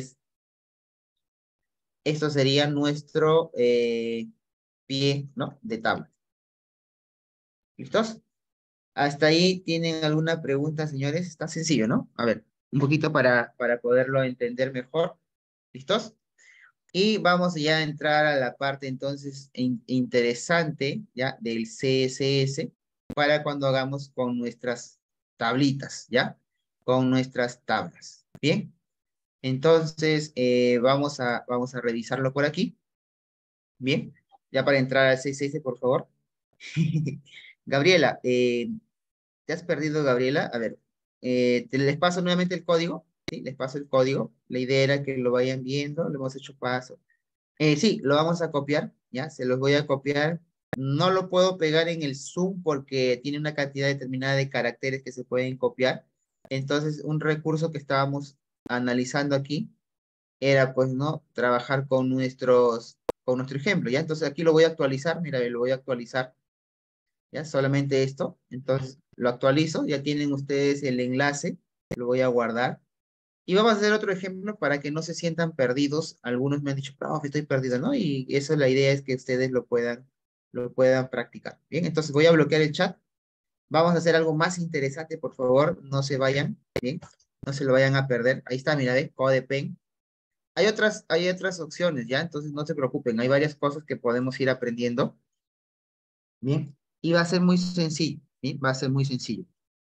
esto sería nuestro pie, ¿no? De tabla. ¿Listos? ¿Hasta ahí tienen alguna pregunta, señores? Está sencillo, ¿no? A ver, un poquito para poderlo entender mejor. ¿Listos? Y vamos ya a entrar a la parte entonces interesante, ¿ya? Del CSS para cuando hagamos con nuestras tablitas, ¿ya? Con nuestras tablas. ¿Bien? Entonces, vamos a revisarlo por aquí. ¿Bien? Ya para entrar al CSS, por favor. Gabriela, ¿te has perdido, Gabriela? A ver, les paso nuevamente el código, ¿sí? Les paso el código. La idea era que lo vayan viendo, le hemos hecho paso. Sí, lo vamos a copiar, ¿ya? Se los voy a copiar. No lo puedo pegar en el Zoom porque tiene una cantidad determinada de caracteres que se pueden copiar. Entonces, un recurso que estábamos analizando aquí era, pues, ¿no? Trabajar con nuestro ejemplo, ¿ya? Entonces, aquí lo voy a actualizar, mira, lo voy a actualizar, ¿ya? Solamente esto. Entonces, lo actualizo, ya tienen ustedes el enlace, lo voy a guardar. Y vamos a hacer otro ejemplo para que no se sientan perdidos. Algunos me han dicho, profe, estoy perdido, ¿no? Y eso la idea es que ustedes lo puedan practicar. Bien, entonces voy a bloquear el chat. Vamos a hacer algo más interesante, por favor, no se vayan, ¿bien? No se lo vayan a perder. Ahí está, mira, ¿ve? CodePen. Hay otras opciones, ¿ya? Entonces no se preocupen, hay varias cosas que podemos ir aprendiendo, ¿bien? Y va a ser muy sencillo, ¿bien? Va a ser muy sencillo.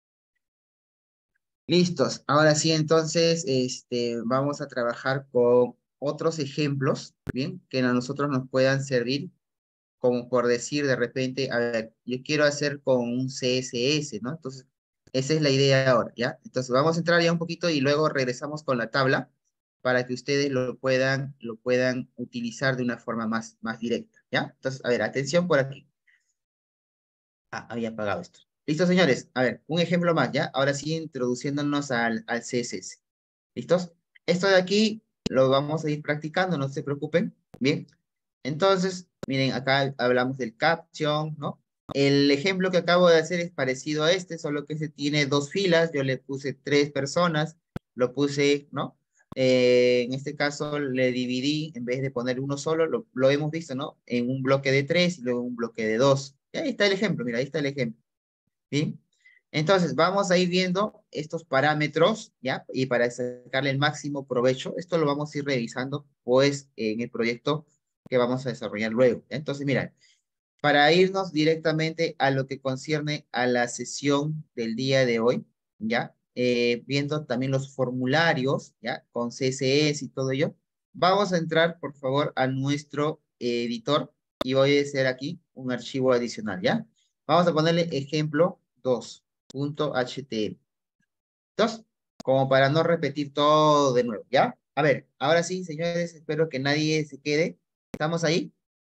Listos. Ahora sí, entonces, vamos a trabajar con otros ejemplos, ¿bien? Que a nosotros nos puedan servir, como por decir de repente, a ver, yo quiero hacer con un CSS, ¿no? Entonces, esa es la idea ahora, ¿ya? Entonces, vamos a entrar ya un poquito y luego regresamos con la tabla para que ustedes lo puedan utilizar de una forma más directa, ¿ya? Entonces, a ver, atención por aquí. Ah, había apagado esto. Listo, señores. A ver, un ejemplo más, ¿ya? Ahora sí, introduciéndonos al CSS. ¿Listos? Esto de aquí lo vamos a ir practicando, no se preocupen. Bien. Entonces, miren, acá hablamos del caption, ¿no? El ejemplo que acabo de hacer es parecido a este, solo que se tiene dos filas. Yo le puse tres personas, lo puse, ¿no? En este caso le dividí, en vez de poner uno solo, lo hemos visto, ¿no? En un bloque de tres y luego un bloque de dos. Y ahí está el ejemplo, mira, ahí está el ejemplo. ¿Bien? Entonces, vamos a ir viendo estos parámetros, ¿ya? Y para sacarle el máximo provecho, esto lo vamos a ir revisando, pues, en el proyecto que vamos a desarrollar luego. ¿Ya? Entonces, mira, para irnos directamente a lo que concierne a la sesión del día de hoy, ¿ya? Viendo también los formularios, ¿ya? Con CSS y todo ello, vamos a entrar, por favor, a nuestro editor y voy a hacer aquí un archivo adicional, ¿ya? Vamos a ponerle ejemplo 2.html. Dos, como para no repetir todo de nuevo, ¿ya? A ver, ahora sí, señores, espero que nadie se quede. ¿Estamos ahí?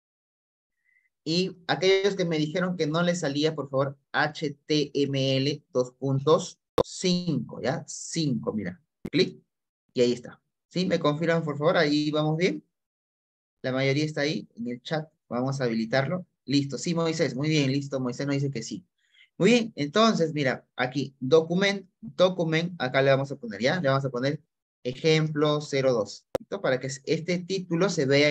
Y aquellos que me dijeron que no les salía, por favor, HTML 2.5, ¿ya? 5, mira. Clic y ahí está. ¿Sí? ¿Me confirman, por favor? Ahí vamos bien. La mayoría está ahí en el chat. Vamos a habilitarlo. Listo. Sí, Moisés. Muy bien, listo. Moisés nos dice que sí. Muy bien. Entonces, mira, aquí, document, acá le vamos a poner, ¿ya? Le vamos a poner ejemplo 02. ¿Listo? Para que este título se vea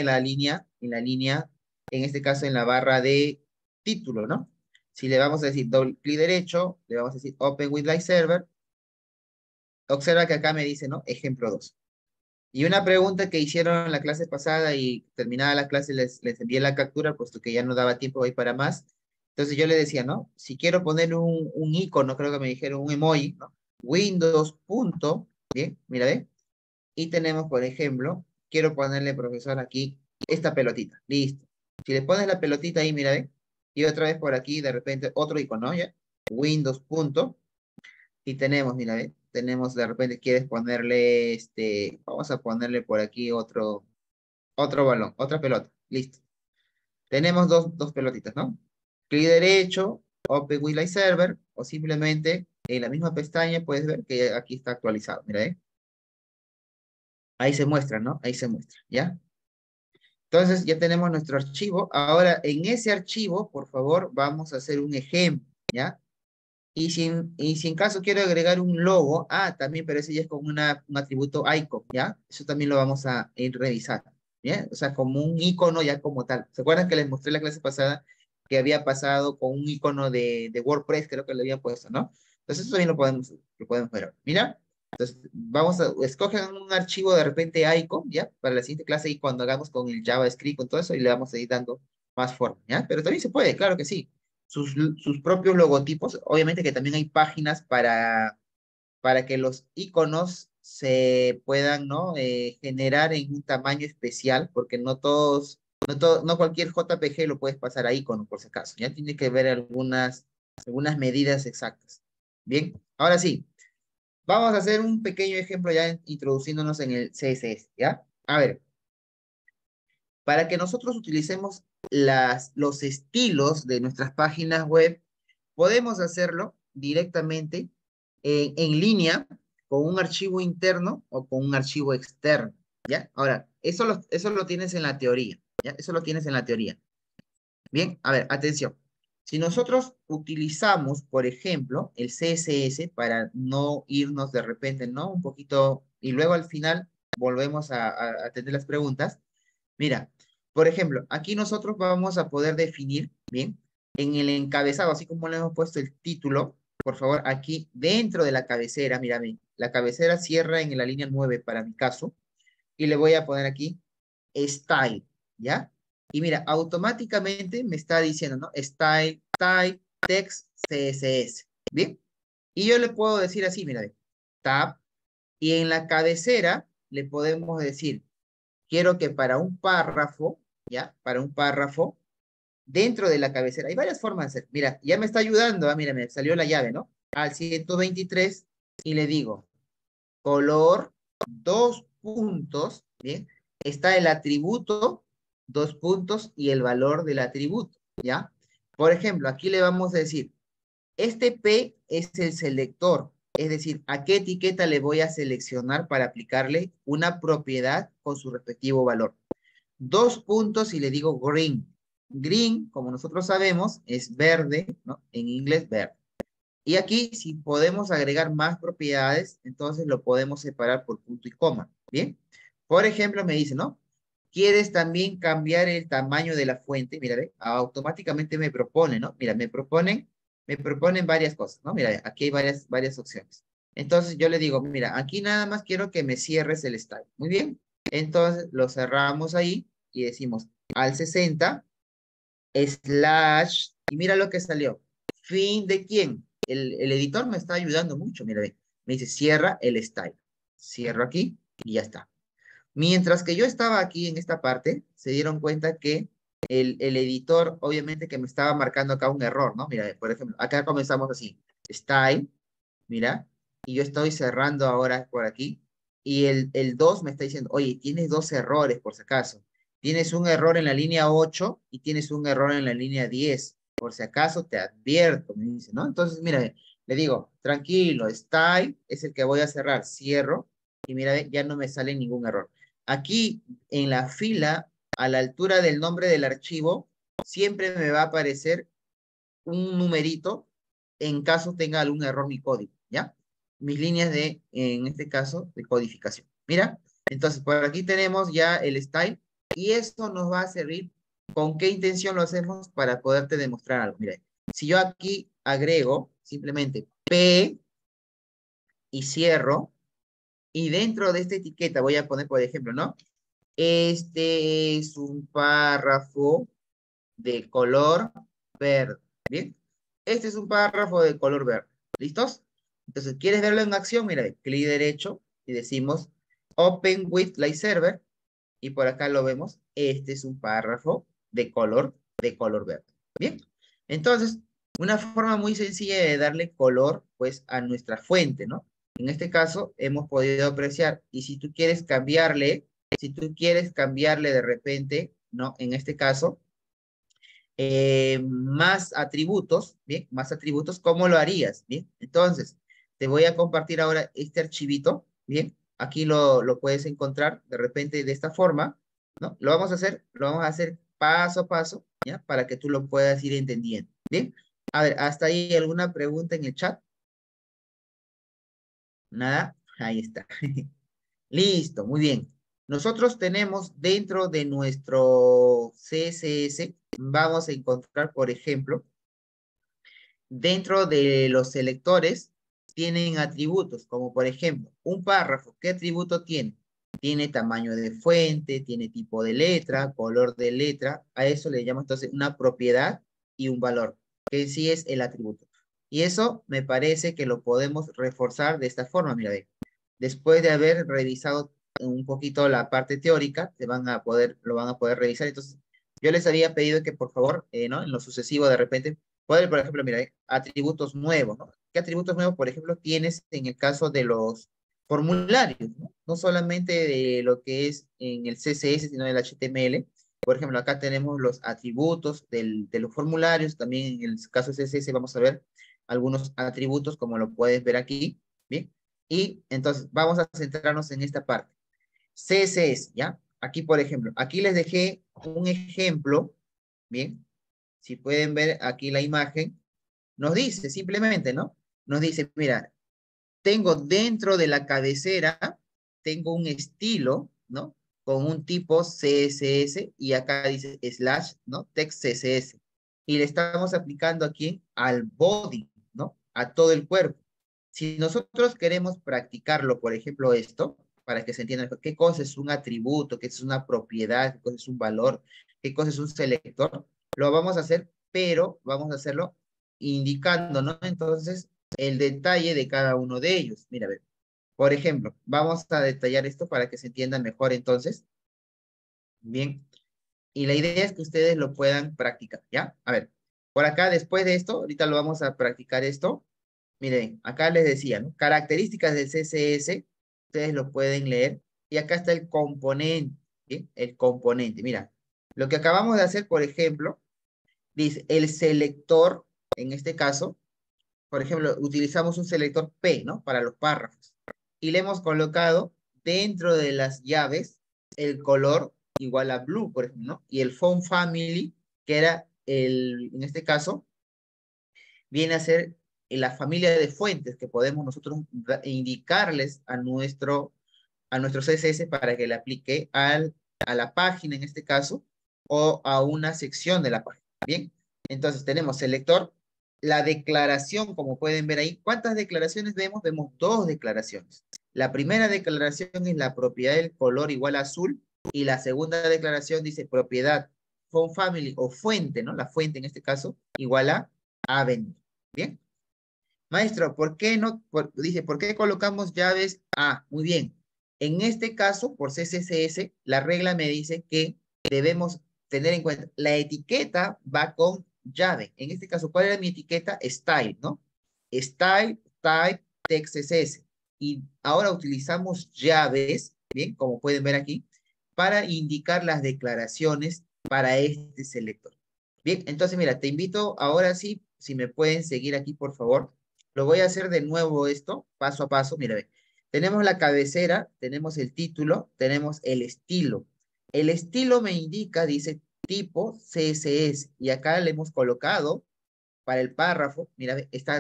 en este caso en la barra de título, ¿no? Si le vamos a decir doble clic derecho, le vamos a decir Open with Live Server. Observa que acá me dice, ¿no? Ejemplo 2. Y una pregunta que hicieron en la clase pasada y terminada la clase les envié la captura, puesto que ya no daba tiempo ahí para más. Entonces yo le decía, ¿no? Si quiero poner un icono, creo que me dijeron un emoji, ¿no? Windows, punto, bien, mira, ve. Y tenemos, por ejemplo, quiero ponerle, profesor, aquí esta pelotita. Listo. Si le pones la pelotita ahí, mira, ve. Y otra vez por aquí, de repente, otro icono, ¿ya? Windows, punto. Y tenemos, mira, ¿ve? Tenemos, de repente, quieres ponerle, vamos a ponerle por aquí otro balón, otra pelota. Listo. Tenemos dos pelotitas, ¿no? Clic derecho, Open with Live Server, o simplemente en la misma pestaña puedes ver que aquí está actualizado. Mira, ¿eh? Ahí se muestra, ¿no? Ahí se muestra, ¿ya? Entonces ya tenemos nuestro archivo. Ahora, en ese archivo, por favor, vamos a hacer un ejemplo, ¿ya? Y si en caso quiero agregar un logo, también, pero ese ya es con un atributo icon, ¿ya? Eso también lo vamos a ir revisar, ¿ya? O sea, como un icono ya como tal. ¿Se acuerdan que les mostré la clase pasada que había pasado con un icono de WordPress, creo que le había puesto, ¿no? Entonces eso también lo podemos ver. Mira, entonces vamos a, escogen un archivo de repente icon, ¿ya? Para la siguiente clase y cuando hagamos con el JavaScript, con todo eso, y le vamos a ir dando más forma, ¿ya? Pero también se puede, claro que sí sus propios logotipos. Obviamente que también hay páginas para que los iconos se puedan, ¿no? Generar en un tamaño especial, porque no cualquier JPG lo puedes pasar a icono, por si acaso. Ya tiene que ver algunas medidas exactas. Bien, ahora sí, vamos a hacer un pequeño ejemplo ya introduciéndonos en el CSS, ¿ya? A ver, para que nosotros utilicemos los estilos de nuestras páginas web, podemos hacerlo directamente en línea con un archivo interno o con un archivo externo, ¿ya? Ahora, eso lo tienes en la teoría, ¿ya? Eso lo tienes en la teoría. Bien, a ver, atención. Si nosotros utilizamos, por ejemplo, el CSS para no irnos de repente, ¿no? Un poquito, y luego al final volvemos a atender las preguntas. Mira, por ejemplo, aquí nosotros vamos a poder definir, bien, en el encabezado, así como le hemos puesto el título, por favor, aquí dentro de la cabecera, mírame, la cabecera cierra en la línea 9 para mi caso, y le voy a poner aquí style, ¿ya? Y mira, automáticamente me está diciendo, ¿no? Style, type, text, CSS, ¿bien? Y yo le puedo decir así, mira, tab, y en la cabecera le podemos decir, quiero que para un párrafo, ¿ya? Para un párrafo, dentro de la cabecera, hay varias formas de hacer. Mira, ya me está ayudando, mira, me salió la llave, ¿no? Al 123 y le digo, color, dos puntos, ¿bien? Está el atributo, dos puntos, y el valor del atributo, ¿ya? Por ejemplo, aquí le vamos a decir, este P es el selector, es decir, a qué etiqueta le voy a seleccionar para aplicarle una propiedad con su respectivo valor. Dos puntos y le digo green. Green, como nosotros sabemos, es verde, ¿no? En inglés, verde. Y aquí, si podemos agregar más propiedades, entonces lo podemos separar por punto y coma, ¿bien? Por ejemplo, me dice, ¿no? ¿Quieres también cambiar el tamaño de la fuente? Mira, ve, automáticamente me propone, ¿no? Mira, me proponen varias cosas, ¿no? Mira, aquí hay varias opciones. Entonces yo le digo, mira, aquí nada más quiero que me cierres el style. Muy bien. Entonces lo cerramos ahí y decimos al 60 slash, y mira lo que salió. ¿Fin de quién? El editor me está ayudando mucho, mira, ve. Me dice cierra el style. Cierro aquí y ya está. Mientras que yo estaba aquí en esta parte, se dieron cuenta que el editor, obviamente que me estaba marcando acá un error, ¿no? Mira, por ejemplo, acá comenzamos así, style, mira, y yo estoy cerrando ahora por aquí, y el 2 me está diciendo, oye, tienes dos errores por si acaso. Tienes un error en la línea 8 y tienes un error en la línea 10. Por si acaso te advierto, me dice, ¿no? Entonces, mira, le digo, tranquilo, style es el que voy a cerrar, cierro, y mira, ya no me sale ningún error. Aquí en la fila, a la altura del nombre del archivo, siempre me va a aparecer un numerito en caso tenga algún error mi código, ¿ya? Mis líneas en este caso, de codificación. Mira, entonces por aquí tenemos ya el style y esto nos va a servir. ¿Con qué intención lo hacemos? Para poderte demostrar algo. Mira, si yo aquí agrego simplemente P y cierro, y dentro de esta etiqueta voy a poner, por ejemplo, ¿no? Este es un párrafo de color verde. ¿Bien? Este es un párrafo de color verde. ¿Listos? Entonces, ¿quieres verlo en acción? Mira, clic derecho y decimos Open with Live Server. Y por acá lo vemos. Este es un párrafo de color verde. Bien. Entonces, una forma muy sencilla de darle color, pues, a nuestra fuente, ¿no? En este caso, hemos podido apreciar. Y si tú quieres cambiarle de repente, ¿no? En este caso, más atributos, ¿bien? Más atributos, ¿cómo lo harías? ¿Bien? Entonces, te voy a compartir ahora este archivito, ¿bien? Aquí lo puedes encontrar de repente de esta forma, ¿no? Lo vamos a hacer paso a paso, ¿ya? Para que tú lo puedas ir entendiendo, ¿bien? A ver, ¿hasta ahí alguna pregunta en el chat? Nada, ahí está. Listo, muy bien. Nosotros tenemos dentro de nuestro CSS, vamos a encontrar, por ejemplo, dentro de los selectores, tienen atributos, como por ejemplo, un párrafo. ¿Qué atributo tiene? Tiene tamaño de fuente, tiene tipo de letra, color de letra. A eso le llamamos entonces una propiedad y un valor, que sí es el atributo. Y eso me parece que lo podemos reforzar de esta forma. Mira, ve. Después de haber revisado un poquito la parte teórica, lo van a poder revisar. Entonces, yo les había pedido que por favor, ¿no? En lo sucesivo de repente, pueden, por ejemplo, mira, atributos nuevos, ¿no? ¿Qué atributos nuevos, por ejemplo, tienes en el caso de los formularios, ¿no? No solamente de lo que es en el CSS, sino en el HTML. Por ejemplo, acá tenemos los atributos de los formularios. También en el caso de CSS vamos a ver algunos atributos, como lo puedes ver aquí, ¿bien? Y entonces vamos a centrarnos en esta parte. CSS, ¿ya? Aquí, por ejemplo, aquí les dejé un ejemplo, ¿bien? Si pueden ver aquí la imagen, nos dice simplemente, ¿no? Nos dice, mira, tengo dentro de la cabecera, tengo un estilo, ¿no? Con un tipo CSS y acá dice slash, ¿no? Text CSS. Y le estamos aplicando aquí al body, ¿no? A todo el cuerpo. Si nosotros queremos practicarlo, por ejemplo, esto, para que se entienda qué cosa es un atributo, qué es una propiedad, qué cosa es un valor, qué cosa es un selector, lo vamos a hacer, pero vamos a hacerlo indicando, ¿no? Entonces, el detalle de cada uno de ellos. Mira, a ver, por ejemplo, vamos a detallar esto para que se entienda mejor entonces. Bien, y la idea es que ustedes lo puedan practicar, ¿ya? A ver, por acá después de esto, ahorita lo vamos a practicar esto. Miren, acá les decía, ¿no? Características del CSS, ustedes lo pueden leer. Y acá está el componente, ¿bien? El componente, mira. Lo que acabamos de hacer, por ejemplo, dice el selector, en este caso, por ejemplo, utilizamos un selector P, ¿no? Para los párrafos. Y le hemos colocado dentro de las llaves el color igual a blue, por ejemplo, ¿no? Y el font family, que era en este caso, viene a ser la familia de fuentes que podemos nosotros indicarles a nuestro CSS para que le aplique a la página en este caso o a una sección de la página. Bien, entonces tenemos selector, la declaración, como pueden ver ahí. ¿Cuántas declaraciones vemos? Vemos dos declaraciones. La primera declaración es la propiedad del color igual a azul y la segunda declaración dice propiedad font family o fuente, ¿no? La fuente en este caso igual a avenue. Bien. Maestro, ¿por qué no? Dice, ¿por qué colocamos llaves A? Muy bien. En este caso, por CSS, la regla me dice que debemos tener en cuenta, la etiqueta va con llave. En este caso, ¿cuál era mi etiqueta? Style, ¿no? Style, type, text CSS. Y ahora utilizamos llaves, bien, como pueden ver aquí, para indicar las declaraciones para este selector. Bien, entonces mira, te invito ahora sí, si me pueden seguir aquí, por favor. Lo voy a hacer de nuevo esto, paso a paso. Mira, ve. Tenemos la cabecera, tenemos el título, tenemos el estilo. El estilo me indica, dice tipo CSS, y acá le hemos colocado para el párrafo, mira, ve, está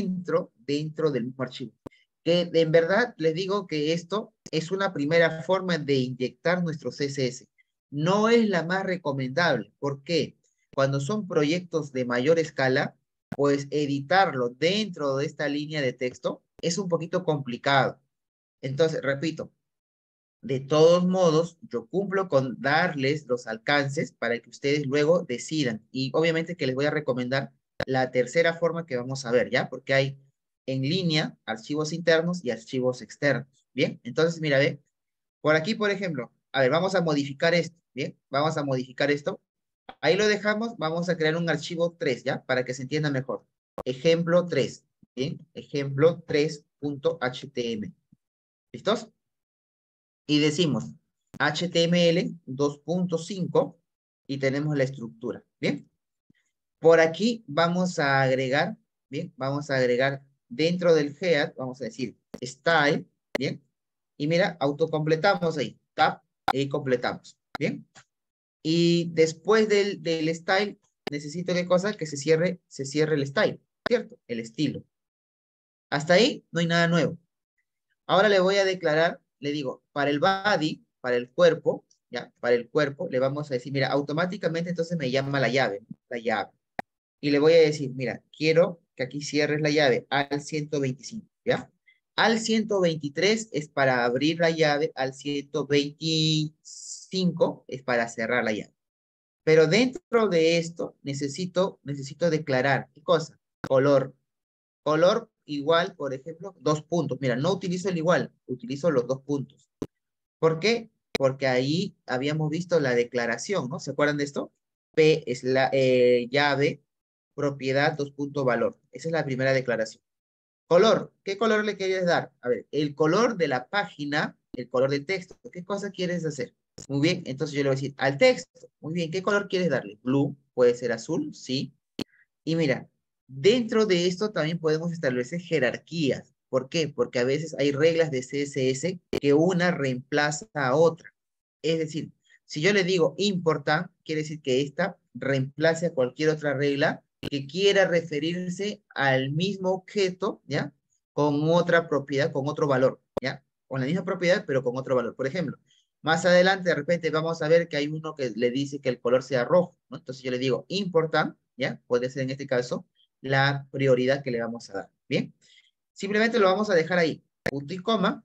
dentro del mismo archivo. Que en verdad les digo que esto es una primera forma de inyectar nuestro CSS. No es la más recomendable. ¿Por qué? Cuando son proyectos de mayor escala, pues editarlo dentro de esta línea de texto es un poquito complicado. Entonces, repito, de todos modos, yo cumplo con darles los alcances para que ustedes luego decidan. Y obviamente que les voy a recomendar la tercera forma que vamos a ver, ¿ya? Porque hay en línea archivos internos y archivos externos. Bien, entonces, mira, ve, por aquí, por ejemplo, a ver, vamos a modificar esto, ¿bien? Vamos a modificar esto. Ahí lo dejamos, vamos a crear un archivo 3, ¿ya? Para que se entienda mejor. Ejemplo 3, ¿bien? Ejemplo 3.html. ¿Listos? Y decimos HTML 2.5 y tenemos la estructura, ¿bien? Por aquí vamos a agregar, bien, vamos a agregar dentro del head, vamos a decir style, bien, y mira, autocompletamos ahí, tab, y completamos, bien. Y después del style, necesito qué cosa, que se cierre el style, ¿cierto? El estilo. Hasta ahí no hay nada nuevo. Ahora le voy a declarar, le digo, para el body, para el cuerpo, ya, para el cuerpo, le vamos a decir, mira, automáticamente entonces me llama la llave, ¿no? La llave. Y le voy a decir, mira, quiero que aquí cierres la llave al 125, ¿ya? Al 123 es para abrir la llave, al 125 es para cerrar la llave. Pero dentro de esto necesito declarar, ¿qué cosa? Color. Color igual, por ejemplo, 2 puntos. Mira, no utilizo el igual, utilizo los 2 puntos. ¿Por qué? Porque ahí habíamos visto la declaración, ¿no? ¿Se acuerdan de esto? P es la llave, propiedad, 2 puntos valor. Esa es la primera declaración. Color, ¿qué color le quieres dar? A ver, el color de la página, el color del texto. ¿Qué cosa quieres hacer? Muy bien, entonces yo le voy a decir al texto. Muy bien, ¿qué color quieres darle? Blue, puede ser azul, sí. Y mira, dentro de esto también podemos establecer jerarquías. ¿Por qué? Porque a veces hay reglas de CSS que una reemplaza a otra. Es decir, si yo le digo important, quiere decir que esta reemplace a cualquier otra regla que quiera referirse al mismo objeto, ¿ya? Con otra propiedad, con otro valor, ¿ya? Con la misma propiedad, pero con otro valor. Por ejemplo, más adelante, de repente, vamos a ver que hay uno que le dice que el color sea rojo, ¿no? Entonces yo le digo important, ¿ya? Puede ser en este caso la prioridad que le vamos a dar, ¿bien? Simplemente lo vamos a dejar ahí, punto y coma,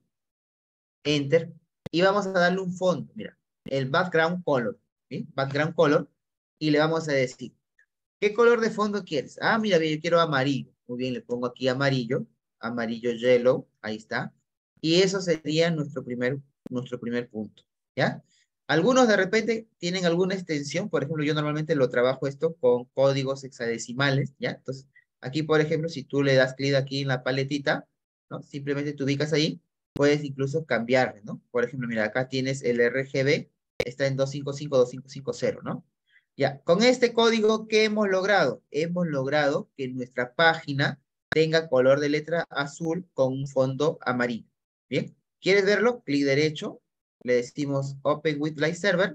enter, y vamos a darle un fondo, mira, el background color, ¿sí? Background color, y le vamos a decir, ¿qué color de fondo quieres? Ah, mira, bien, yo quiero amarillo. Muy bien, le pongo aquí amarillo, amarillo yellow, ahí está. Y eso sería nuestro primer punto, ¿ya? Algunos de repente tienen alguna extensión, por ejemplo, yo normalmente lo trabajo esto con códigos hexadecimales, ¿ya? Entonces, aquí, por ejemplo, si tú le das clic aquí en la paletita, ¿no? Simplemente te ubicas ahí, puedes incluso cambiarle, ¿no? Por ejemplo, mira, acá tienes el RGB, está en 255-2550, ¿no? Ya, con este código, ¿qué hemos logrado? Hemos logrado que nuestra página tenga color de letra azul con un fondo amarillo. Bien, ¿quieres verlo? Clic derecho, le decimos Open with Light Server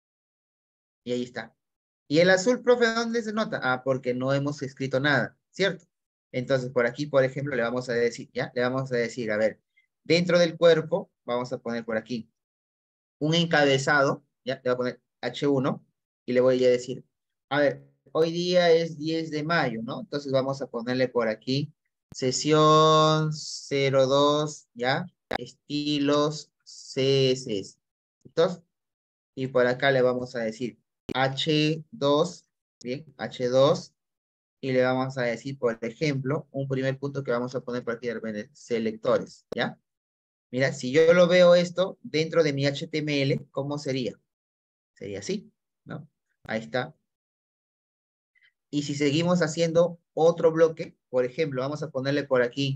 y ahí está. ¿Y el azul, profe, dónde se nota? Ah, porque no hemos escrito nada, ¿cierto? Entonces, por aquí, por ejemplo, le vamos a decir, ¿ya? Le vamos a decir, a ver, dentro del cuerpo, vamos a poner por aquí un encabezado, ¿ya? Le voy a poner H1 y le voy a decir, a ver, hoy día es 10 de mayo, ¿no? Entonces vamos a ponerle por aquí, sesión 02, ¿ya? Estilos CSS. Entonces, y por acá le vamos a decir H2, ¿bien? H2, y le vamos a decir, por ejemplo, un primer punto que vamos a poner por aquí de repente, selectores, ¿ya? Mira, si yo lo veo esto dentro de mi HTML, ¿cómo sería? Sería así, ¿no? Ahí está. Y si seguimos haciendo otro bloque, por ejemplo, vamos a ponerle por aquí,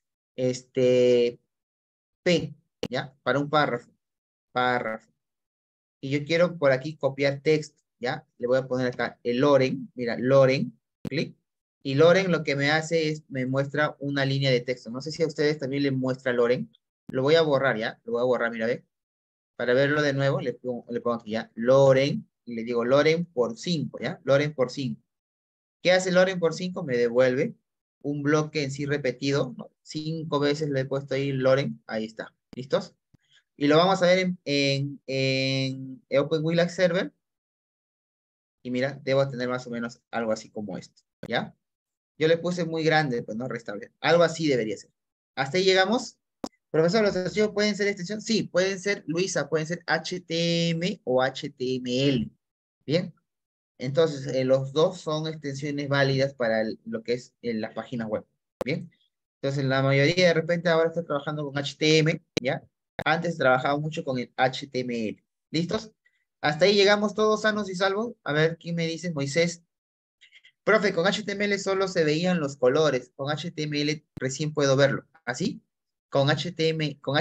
P, ¿ya? Para un párrafo, párrafo. Y yo quiero por aquí copiar texto, ¿ya? Le voy a poner acá el Loren, mira, Loren, clic. Y Loren lo que me hace es, me muestra una línea de texto. No sé si a ustedes también les muestra Loren. Lo voy a borrar, ¿ya? Lo voy a borrar, mira, ve. Para verlo de nuevo, le pongo aquí, ¿ya? Loren, y le digo Loren por 5, ¿ya? Loren por 5. ¿Qué hace Loren por 5? Me devuelve un bloque en sí repetido, ¿no? 5 veces le he puesto ahí Loren, ahí está. ¿Listos? Y lo vamos a ver en Open Willax Server. Y mira, debo tener más o menos algo así como esto, ¿ya? Yo le puse muy grande, pues no restablecer. Algo así debería ser. ¿Hasta ahí llegamos? Profesor, ¿los archivos pueden ser extensión? Sí, pueden ser, Luisa, pueden ser HTML o HTML. Bien, entonces los dos son extensiones válidas para lo que es la página web. Bien, entonces la mayoría de repente ahora está trabajando con HTML, ¿ya? Antes trabajaba mucho con el HTML. ¿Listos? Hasta ahí llegamos todos sanos y salvos. A ver, ¿quién me dice? Moisés. Profe, con HTML solo se veían los colores. Con HTML recién puedo verlo. ¿Así?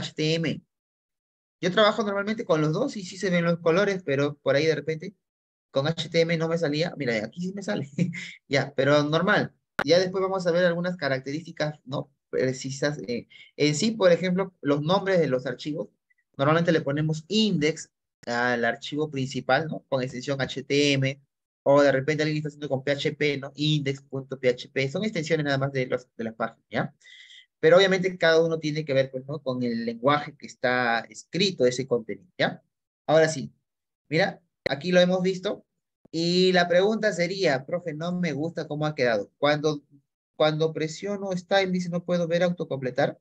Con HTML. Yo trabajo normalmente con los dos y sí se ven los colores, pero por ahí de repente con HTML no me salía, mira, aquí sí me sale, ya, pero normal. Ya después vamos a ver algunas características no precisas. En sí, por ejemplo, los nombres de los archivos, normalmente le ponemos index al archivo principal, ¿no? Con extensión HTML, o de repente alguien está haciendo con PHP, ¿no? Index.php, son extensiones nada más de las páginas, ¿ya? Pero obviamente cada uno tiene que ver pues, ¿no? con el lenguaje que está escrito ese contenido, ¿ya? Ahora sí, mira, aquí lo hemos visto. Y la pregunta sería, profe, no me gusta cómo ha quedado. Cuando presiono Style, dice no puedo ver autocompletar.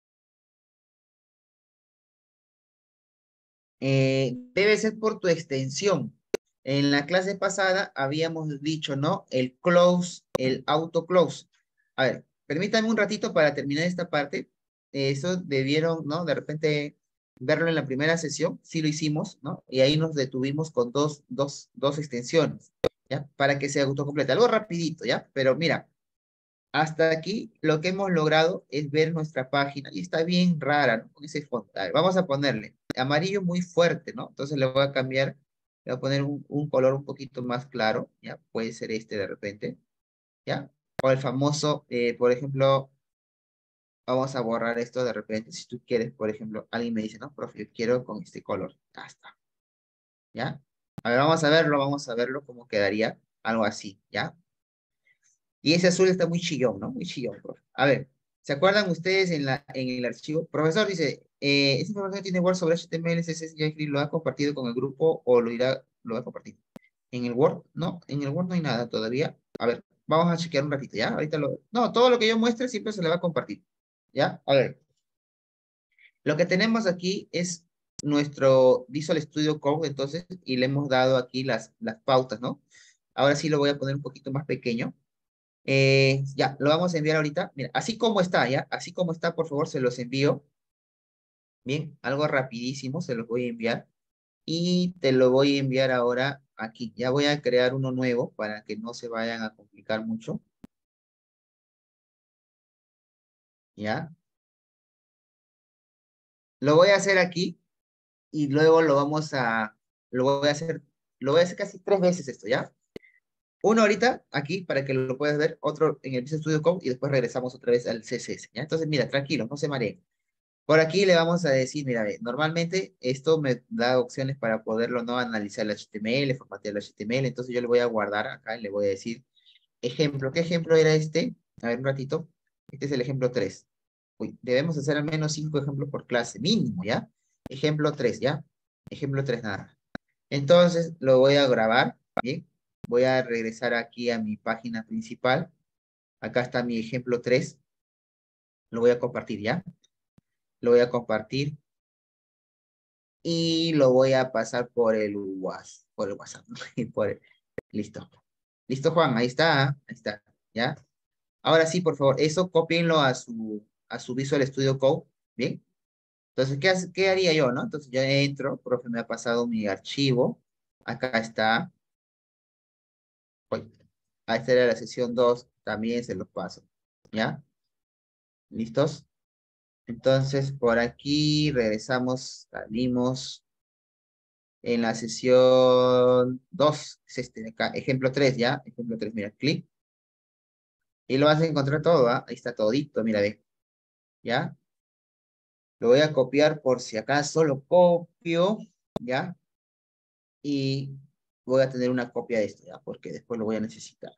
Debe ser por tu extensión. En la clase pasada habíamos dicho, ¿no? El close, el auto close. A ver, permítame un ratito para terminar esta parte. Eso debieron, ¿no? De repente verlo en la primera sesión. Sí lo hicimos, ¿no? Y ahí nos detuvimos con dos extensiones, ¿ya? Para que se autocomplete. Algo rapidito, ¿ya? Pero mira, hasta aquí lo que hemos logrado es ver nuestra página y está bien rara, ¿no? Con ese fondo. A ver, vamos a ponerle amarillo muy fuerte, ¿no? Entonces le voy a cambiar, le voy a poner un color un poquito más claro, ¿ya? Puede ser este de repente, ¿ya? O el famoso, por ejemplo, vamos a borrar esto de repente. Si tú quieres, por ejemplo, alguien me dice, no, profe, yo quiero con este color. Ya está, ¿ya? A ver, vamos a verlo cómo quedaría algo así, ¿ya? Y ese azul está muy chillón, ¿no? Muy chillón, profe. A ver, ¿se acuerdan ustedes en el archivo? Profesor dice, ¿esta información tiene Word sobre HTML, CSS, JavaScript, lo ha compartido con el grupo o lo va a compartir? ¿En el Word? No, en el Word no hay nada todavía. A ver, vamos a chequear un ratito, ¿ya? Ahorita lo... No, todo lo que yo muestre siempre se le va a compartir, ¿ya? A ver, lo que tenemos aquí es nuestro Visual Studio Code, entonces, y le hemos dado aquí las pautas, ¿no? Ahora sí lo voy a poner un poquito más pequeño. Ya, lo vamos a enviar ahorita. Mira, así como está, ¿ya? Así como está, por favor, se los envío. Bien, algo rapidísimo, se los voy a enviar. Y te lo voy a enviar ahora aquí. Ya voy a crear uno nuevo para que no se vayan a complicar mucho. ¿Ya? Lo voy a hacer aquí y luego lo lo voy a hacer casi 3 veces esto, ¿ya? Uno ahorita aquí para que lo puedas ver, otro en el Visual Studio Code y después regresamos otra vez al CSS, ¿ya? Entonces, mira, tranquilo, no se mareen. Por aquí le vamos a decir, mira, ve, normalmente esto me da opciones para poderlo no analizar el HTML, formatear el HTML, entonces yo le voy a guardar acá y le voy a decir, ejemplo, ¿qué ejemplo era este? A ver, un ratito. Este es el ejemplo 3. Uy, debemos hacer al menos 5 ejemplos por clase, mínimo, ¿ya? Ejemplo 3, ¿ya? Ejemplo 3 nada. Entonces lo voy a grabar, ¿bien? Voy a regresar aquí a mi página principal. Acá está mi ejemplo 3. Lo voy a compartir, ¿ya? Lo voy a compartir y lo voy a pasar por el WhatsApp, ¿no? Y listo. Listo, Juan, ahí está, ¿ya? Ahora sí, por favor, eso cópienlo a su Visual Studio Code, ¿bien? Entonces, ¿qué haría yo, no? Entonces, yo entro, profe, me ha pasado mi archivo, acá está, uy, esta era la sesión 2 también se los paso, ¿ya? ¿Listos? Entonces, por aquí regresamos, salimos, en la sesión 2 es este de acá, ejemplo 3 ¿ya? Ejemplo 3 mira, clic, y lo vas a encontrar todo, ¿ah? Ahí está todito, mira, ve, ¿ya? Lo voy a copiar por si acaso, lo copio, ¿ya? Y voy a tener una copia de esto, ¿ya? Porque después lo voy a necesitar.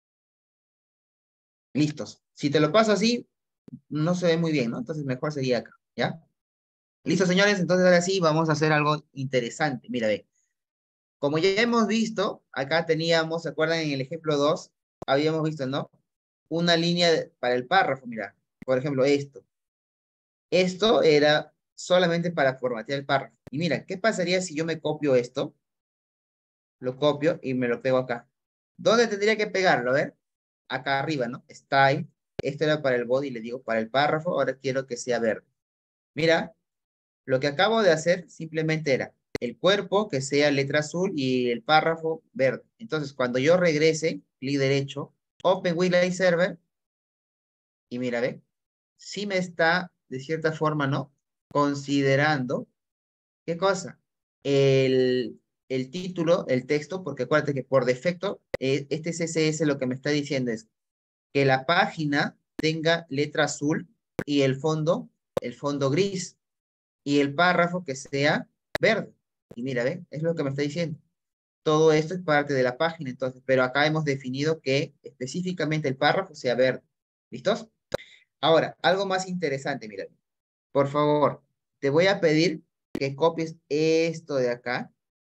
Listos. Si te lo paso así, no se ve muy bien, ¿no? Entonces mejor sería acá, ¿ya? Listo, señores, entonces ahora sí vamos a hacer algo interesante. Mira, ve. Como ya hemos visto, acá teníamos, ¿se acuerdan en el ejemplo 2? Habíamos visto, ¿no? Una línea para el párrafo, mira. Por ejemplo, esto. Esto era solamente para formatear el párrafo. Y mira, ¿qué pasaría si yo me copio esto? Lo copio y me lo pego acá. ¿Dónde tendría que pegarlo? A ver. Acá arriba, ¿no? Style. Esto era para el body, le digo para el párrafo. Ahora quiero que sea verde. Mira, lo que acabo de hacer simplemente era el cuerpo que sea letra azul y el párrafo verde. Entonces, cuando yo regrese, clic derecho, Open with Live Server, y mira, ve, sí me está, de cierta forma, ¿no? Considerando, ¿qué cosa? El, el título, el texto, porque acuérdate que por defecto, este CSS lo que me está diciendo es que la página tenga letra azul y el fondo gris, y el párrafo que sea verde. Y mira, ¿ven? Es lo que me está diciendo. Todo esto es parte de la página, entonces, pero acá hemos definido que específicamente el párrafo sea verde. ¿Listos? Ahora, algo más interesante, mira. Por favor, te voy a pedir que copies esto de acá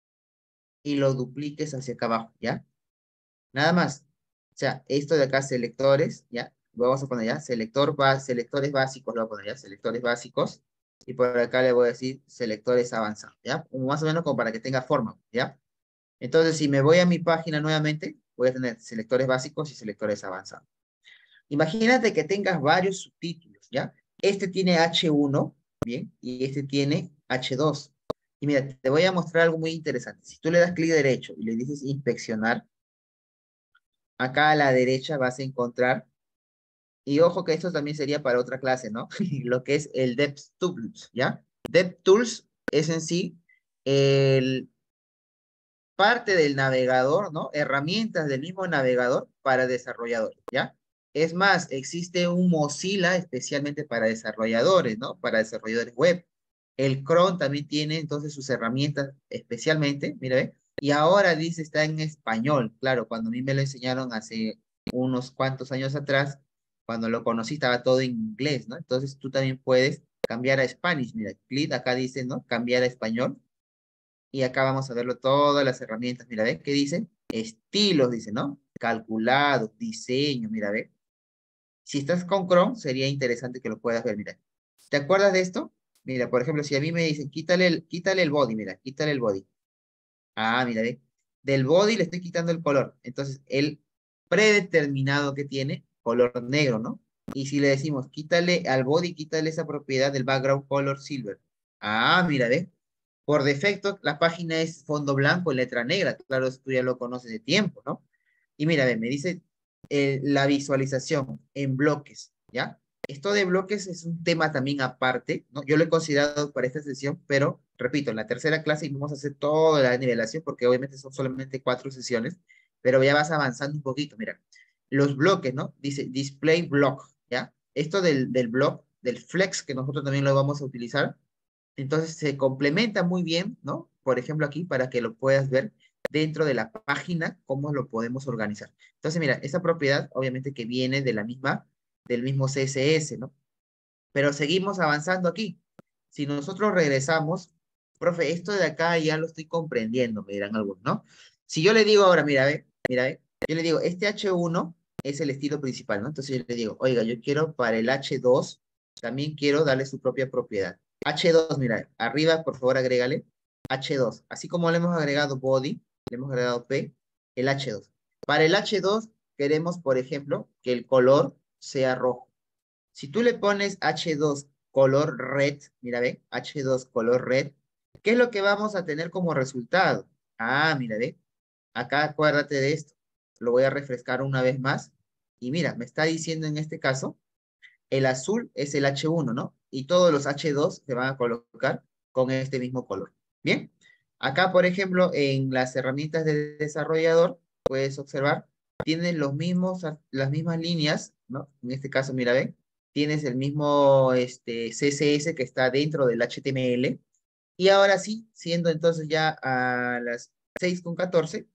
y lo dupliques hacia acá abajo, ¿ya? Nada más. O sea, esto de acá, selectores, ¿ya? Lo vamos a poner ya, selectores básicos, lo voy a poner ya, selectores básicos. Y por acá le voy a decir selectores avanzados, ¿ya? Como más o menos como para que tenga forma, ¿ya? Entonces, si me voy a mi página nuevamente, voy a tener selectores básicos y selectores avanzados. Imagínate que tengas varios subtítulos, ¿ya? Este tiene H1, ¿bien? Y este tiene H2. Y mira, te voy a mostrar algo muy interesante. Si tú le das clic derecho y le dices inspeccionar, acá a la derecha vas a encontrar, y ojo que esto también sería para otra clase, ¿no? Lo que es el DevTools, ¿ya? DevTools es en sí el parte del navegador, ¿no? Herramientas del mismo navegador para desarrolladores, ¿ya? Es más, existe un Mozilla especialmente para desarrolladores, ¿no? Para desarrolladores web. El Chrome también tiene entonces sus herramientas especialmente, mira, ve. Y ahora dice está en español. Claro, cuando a mí me lo enseñaron hace unos cuantos años atrás, cuando lo conocí estaba todo en inglés, ¿no? Entonces tú también puedes cambiar a Spanish. Mira, clic acá dice, ¿no? Cambiar a español. Y acá vamos a verlo todas las herramientas. Mira, ¿ves qué dice? Estilos, dice, ¿no? Calculado, diseño, mira, ¿ves? Si estás con Chrome, sería interesante que lo puedas ver, mira. ¿Te acuerdas de esto? Mira, por ejemplo, si a mí me dicen, quítale el body, mira, quítale el body. Ah, mira, ¿ves? Del body le estoy quitando el color. Entonces, el predeterminado que tiene, color negro, ¿no? Y si le decimos, quítale al body, quítale esa propiedad del background color silver. Ah, mira, ¿ves? Por defecto, la página es fondo blanco, letra negra. Claro, eso tú ya lo conoces de tiempo, ¿no? Y mira, ve, me dice la visualización en bloques, ¿ya? Esto de bloques es un tema también aparte, ¿no? Yo lo he considerado para esta sesión, pero, repito, en la tercera clase vamos a hacer toda la nivelación, porque obviamente son solamente 4 sesiones, pero ya vas avanzando un poquito, mira. Los bloques, ¿no? Dice display block, ¿ya? Esto del block, del flex, que nosotros también lo vamos a utilizar, entonces se complementa muy bien, ¿no? Por ejemplo, aquí para que lo puedas ver dentro de la página, cómo lo podemos organizar. Entonces, mira, esa propiedad obviamente que viene de la misma, del mismo CSS, ¿no? Pero seguimos avanzando aquí. Si nosotros regresamos, profe, esto de acá ya lo estoy comprendiendo, me dirán algunos, ¿no? Si yo le digo ahora, mira, ve, yo le digo, este H1 es el estilo principal, ¿no? Entonces yo le digo, oiga, yo quiero para el H2, también quiero darle su propia propiedad. H2, mira, arriba, por favor, agrégale H2. Así como le hemos agregado body, le hemos agregado P, el H2. Para el H2 queremos, por ejemplo, que el color sea rojo. Si tú le pones H2 color red, mira, ve, H2 color red, ¿qué es lo que vamos a tener como resultado? Ah, mira, ve, acá acuérdate de esto. Lo voy a refrescar una vez más. Y mira, me está diciendo en este caso, el azul es el H1, ¿no? Y todos los H2 se van a colocar con este mismo color. Bien, acá, por ejemplo, en las herramientas de desarrollador, puedes observar, tienen las mismas líneas, ¿no? En este caso, mira, ven, tienes el mismo CSS que está dentro del HTML. Y ahora sí, siendo entonces ya a las 6:14,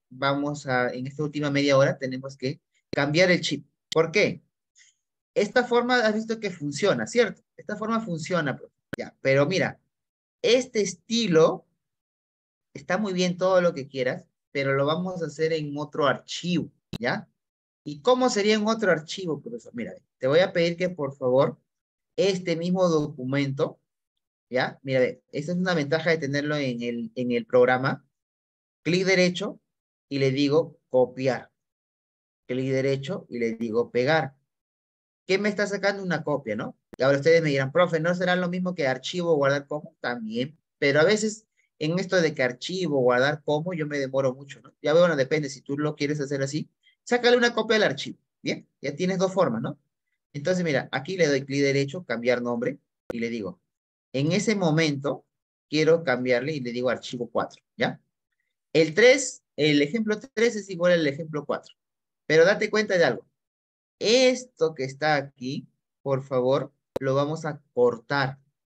en esta última media hora, tenemos que cambiar el chip. ¿Por qué? Esta forma has visto que funciona, ¿cierto? Esta forma funciona, profe. Ya, pero mira, este estilo está muy bien todo lo que quieras, pero lo vamos a hacer en otro archivo, ¿ya? ¿Y cómo sería en otro archivo, profesor? Mira, te voy a pedir que por favor, este mismo documento, ¿ya? Mira, ve, esta es una ventaja de tenerlo en el programa. Clic derecho y le digo copiar. Clic derecho y le digo pegar. ¿Qué me está sacando? Una copia, ¿no? Y ahora ustedes me dirán, profe, ¿no será lo mismo que archivo, guardar como? También, pero a veces en esto de que archivo, guardar como, yo me demoro mucho, ¿no? Ya bueno, depende, si tú lo quieres hacer así, sácale una copia del archivo, ¿bien? Ya tienes dos formas, ¿no? Entonces, mira, aquí le doy clic derecho, cambiar nombre, y le digo, en ese momento quiero cambiarle y le digo archivo 4, ¿ya? El 3, el ejemplo 3 es igual al ejemplo 4. Pero date cuenta de algo. Esto que está aquí, por favor, lo vamos a cortar.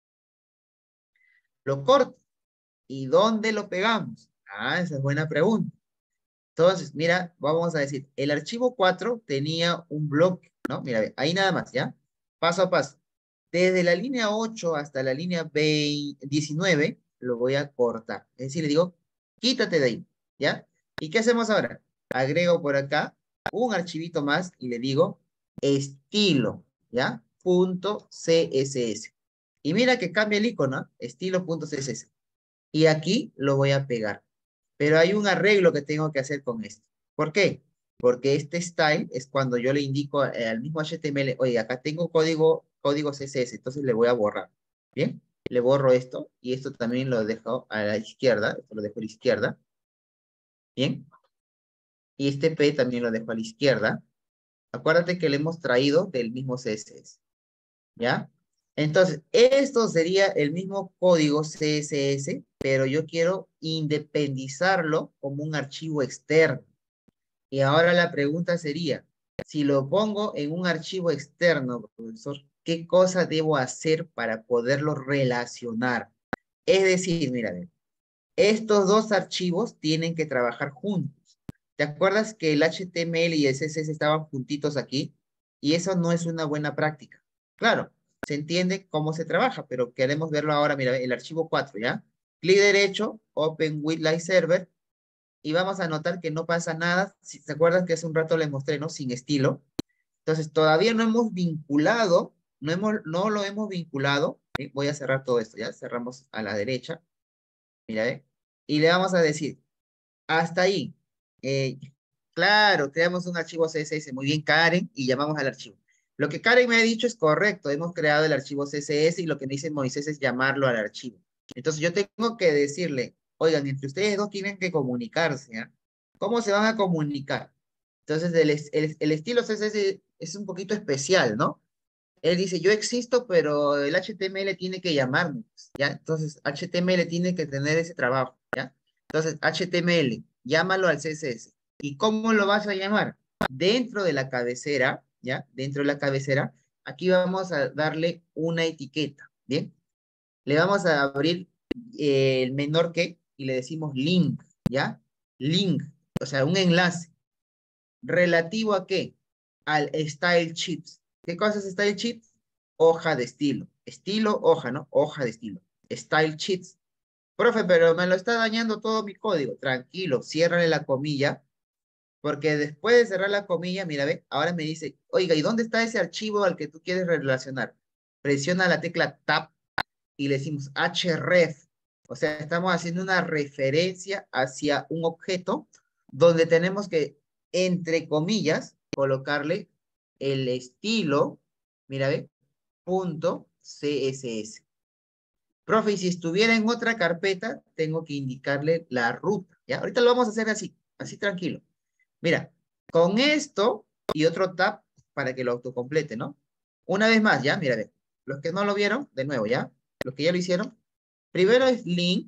Lo corto. ¿Y dónde lo pegamos? Ah, esa es buena pregunta. Entonces, mira, vamos a decir, el archivo 4 tenía un bloque, ¿no? Mira, ve, ahí nada más, ¿ya? Paso a paso. Desde la línea 8 hasta la línea 19, lo voy a cortar. Es decir, le digo, quítate de ahí, ¿ya? ¿Y qué hacemos ahora? Agrego por acá un archivito más y le digo estilo, ¿ya? Punto CSS. Y mira que cambia el icono, ¿no? Estilo.css. Y aquí lo voy a pegar. Pero hay un arreglo que tengo que hacer con esto. ¿Por qué? Porque este style es cuando yo le indico al mismo HTML, oye, acá tengo código CSS, entonces le voy a borrar. ¿Bien? Le borro esto y esto también lo dejo a la izquierda, esto lo dejo a la izquierda. ¿Bien? Y este P también lo dejo a la izquierda. Acuérdate que le hemos traído del mismo CSS. ¿Ya? Entonces, esto sería el mismo código CSS, pero yo quiero independizarlo como un archivo externo. Y ahora la pregunta sería, si lo pongo en un archivo externo, profesor, ¿qué cosa debo hacer para poderlo relacionar? Es decir, mira, ve, estos dos archivos tienen que trabajar juntos. ¿Te acuerdas que el HTML y el CSS estaban juntitos aquí? Y eso no es una buena práctica. Claro, se entiende cómo se trabaja, pero queremos verlo ahora. Mira, el archivo 4, ¿ya? Clic derecho, Open with Live Server, y vamos a notar que no pasa nada. Si te acuerdas que hace un rato les mostré, ¿no? Sin estilo. Entonces, todavía no hemos vinculado, no lo hemos vinculado. ¿Sí? Voy a cerrar todo esto, ¿ya? Cerramos a la derecha. Mira, ¿eh? Y le vamos a decir, hasta ahí. Eh, claro, creamos un archivo CSS. Muy bien, Karen, y llamamos al archivo. Lo que Karen me ha dicho es correcto. Hemos creado el archivo CSS y lo que me dice Moisés es llamarlo al archivo. Entonces yo tengo que decirle, oigan, entre ustedes dos tienen que comunicarse, ¿ah? ¿Cómo se van a comunicar? Entonces el estilo CSS es un poquito especial, ¿no? Él dice, yo existo, pero el HTML tiene que llamarme, pues, ¿ya? Entonces, HTML tiene que tener ese trabajo, ¿ya? Entonces, HTML, llámalo al CSS. ¿Y cómo lo vas a llamar? Dentro de la cabecera, ¿ya? Dentro de la cabecera, aquí vamos a darle una etiqueta, ¿bien? Le vamos a abrir el menor que y le decimos link, ¿ya? Link, o sea, un enlace. ¿Relativo a qué? Al style sheets. ¿Qué cosa es style sheets? Hoja de estilo. Estilo, hoja, ¿no? Hoja de estilo. Style sheets. Profe, pero me lo está dañando todo mi código. Tranquilo, ciérrale la comilla, porque después de cerrar la comilla, mira, ve, ahora me dice, oiga, ¿y dónde está ese archivo al que tú quieres relacionar? Presiona la tecla Tab y le decimos href. O sea, estamos haciendo una referencia hacia un objeto donde tenemos que, entre comillas, colocarle el estilo, mira, ve, punto CSS. Profe, y si estuviera en otra carpeta, tengo que indicarle la ruta, ¿ya? Ahorita lo vamos a hacer así, así tranquilo. Mira, con esto y otro tab para que lo autocomplete, ¿no? Una vez más, ¿ya? Mira, ve. Los que no lo vieron, de nuevo, ¿ya? Los que ya lo hicieron. Primero es link,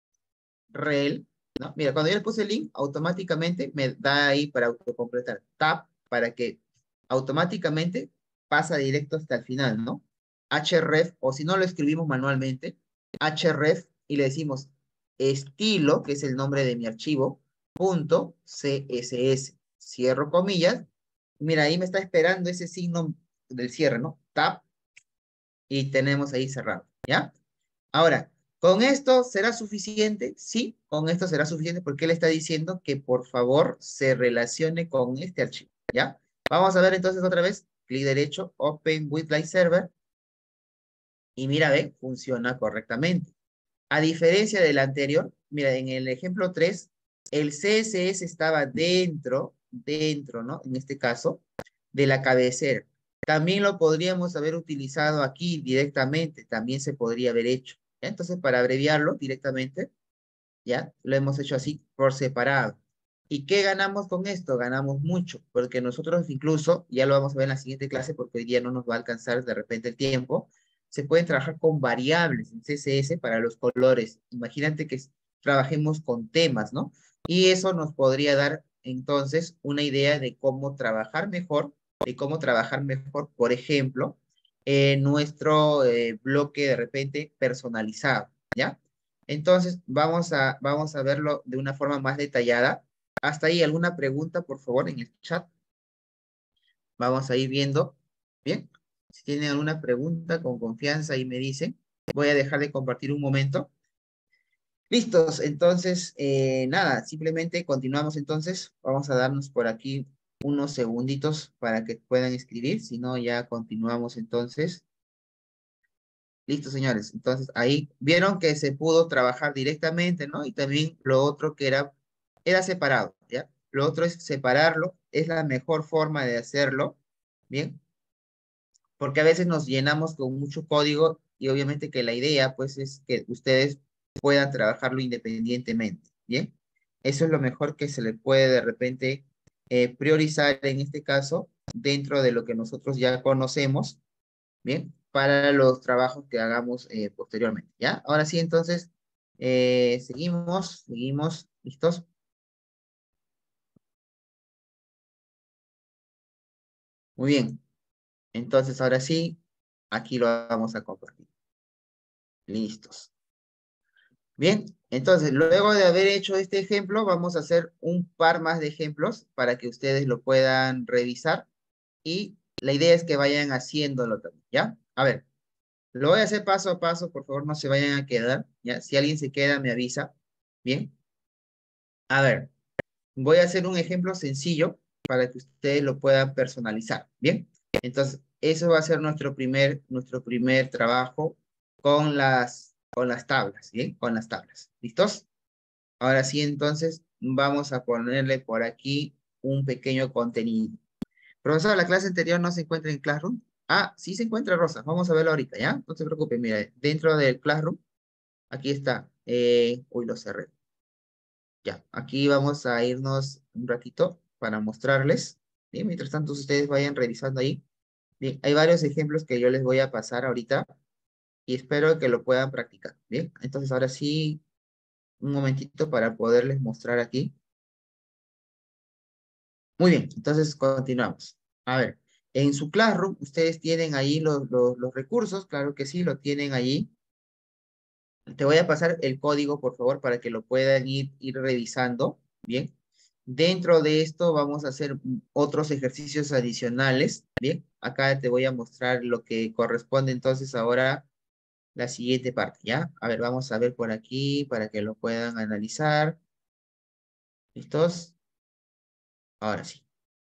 rel, ¿no? Mira, cuando yo le puse link, automáticamente me da ahí para autocompletar. Tab para que automáticamente pasa directo hasta el final, ¿no? href, o si no lo escribimos manualmente, href y le decimos estilo, que es el nombre de mi archivo, punto CSS. Cierro comillas. Mira, ahí me está esperando ese signo del cierre, ¿no? Tab y tenemos ahí cerrado, ¿ya? Ahora, ¿con esto será suficiente? Sí, con esto será suficiente porque él está diciendo que por favor se relacione con este archivo, ¿ya? Vamos a ver entonces otra vez, clic derecho, Open with Live Server, y mira, ve, funciona correctamente. A diferencia del anterior, mira, en el ejemplo 3, el CSS estaba dentro, ¿no? En este caso, de la cabecera. También lo podríamos haber utilizado aquí directamente, también se podría haber hecho. ¿Ya? Entonces, para abreviarlo directamente, ya lo hemos hecho así por separado. ¿Y qué ganamos con esto? Ganamos mucho, porque nosotros incluso, ya lo vamos a ver en la siguiente clase, porque hoy día no nos va a alcanzar de repente el tiempo, se pueden trabajar con variables en CSS para los colores. Imagínate que trabajemos con temas, ¿no? Y eso nos podría dar entonces una idea de cómo trabajar mejor, por ejemplo, nuestro bloque de repente personalizado, ¿ya? Entonces, vamos a verlo de una forma más detallada. Hasta ahí, ¿alguna pregunta, por favor, en el chat? Vamos a ir viendo. Bien, si tienen alguna pregunta, con confianza, ahí me dicen. Voy a dejar de compartir un momento. Listos, entonces, nada, simplemente continuamos entonces. Vamos a darnos por aquí unos segunditos para que puedan escribir, si no, ya continuamos entonces. Listo, señores. Entonces, ahí vieron que se pudo trabajar directamente, ¿no? Y también lo otro que era separado, ¿ya? Lo otro es separarlo, es la mejor forma de hacerlo, ¿bien? Porque a veces nos llenamos con mucho código y obviamente que la idea, pues, es que ustedes puedan trabajarlo independientemente, ¿bien? Eso es lo mejor que se le puede de repente priorizar en este caso dentro de lo que nosotros ya conocemos, ¿bien? Para los trabajos que hagamos posteriormente, ¿ya? Ahora sí, entonces, seguimos, ¿listos? Muy bien, entonces ahora sí, aquí lo vamos a compartir. Listos. Bien, entonces, luego de haber hecho este ejemplo, vamos a hacer un par más de ejemplos para que ustedes lo puedan revisar y la idea es que vayan haciéndolo también, ¿ya? A ver, lo voy a hacer paso a paso, por favor, no se vayan a quedar, ¿ya? Si alguien se queda, me avisa, ¿bien? A ver, voy a hacer un ejemplo sencillo para que ustedes lo puedan personalizar, ¿bien? Entonces, eso va a ser nuestro primer trabajo con las tablas, ¿bien? Con las tablas, ¿listos? Ahora sí, entonces vamos a ponerle por aquí un pequeño contenido. Profesor, la clase anterior no se encuentra en Classroom. Ah, sí se encuentra, Rosa. Vamos a verlo ahorita, ¿ya? No se preocupe, mira, dentro del Classroom, aquí está. Uy, lo cerré. Ya, aquí vamos a irnos un ratito para mostrarles. Bien, mientras tanto, ustedes vayan revisando ahí. Bien, hay varios ejemplos que yo les voy a pasar ahorita y espero que lo puedan practicar. Bien, entonces ahora sí, un momentito para poderles mostrar aquí. Muy bien, entonces continuamos. A ver, en su Classroom, ustedes tienen ahí los recursos, claro que sí, lo tienen ahí. Te voy a pasar el código, por favor, para que lo puedan ir revisando. Bien, dentro de esto vamos a hacer otros ejercicios adicionales. Bien, acá te voy a mostrar lo que corresponde entonces ahora la siguiente parte, ¿ya? A ver, vamos a ver por aquí para que lo puedan analizar. ¿Listos? Ahora sí.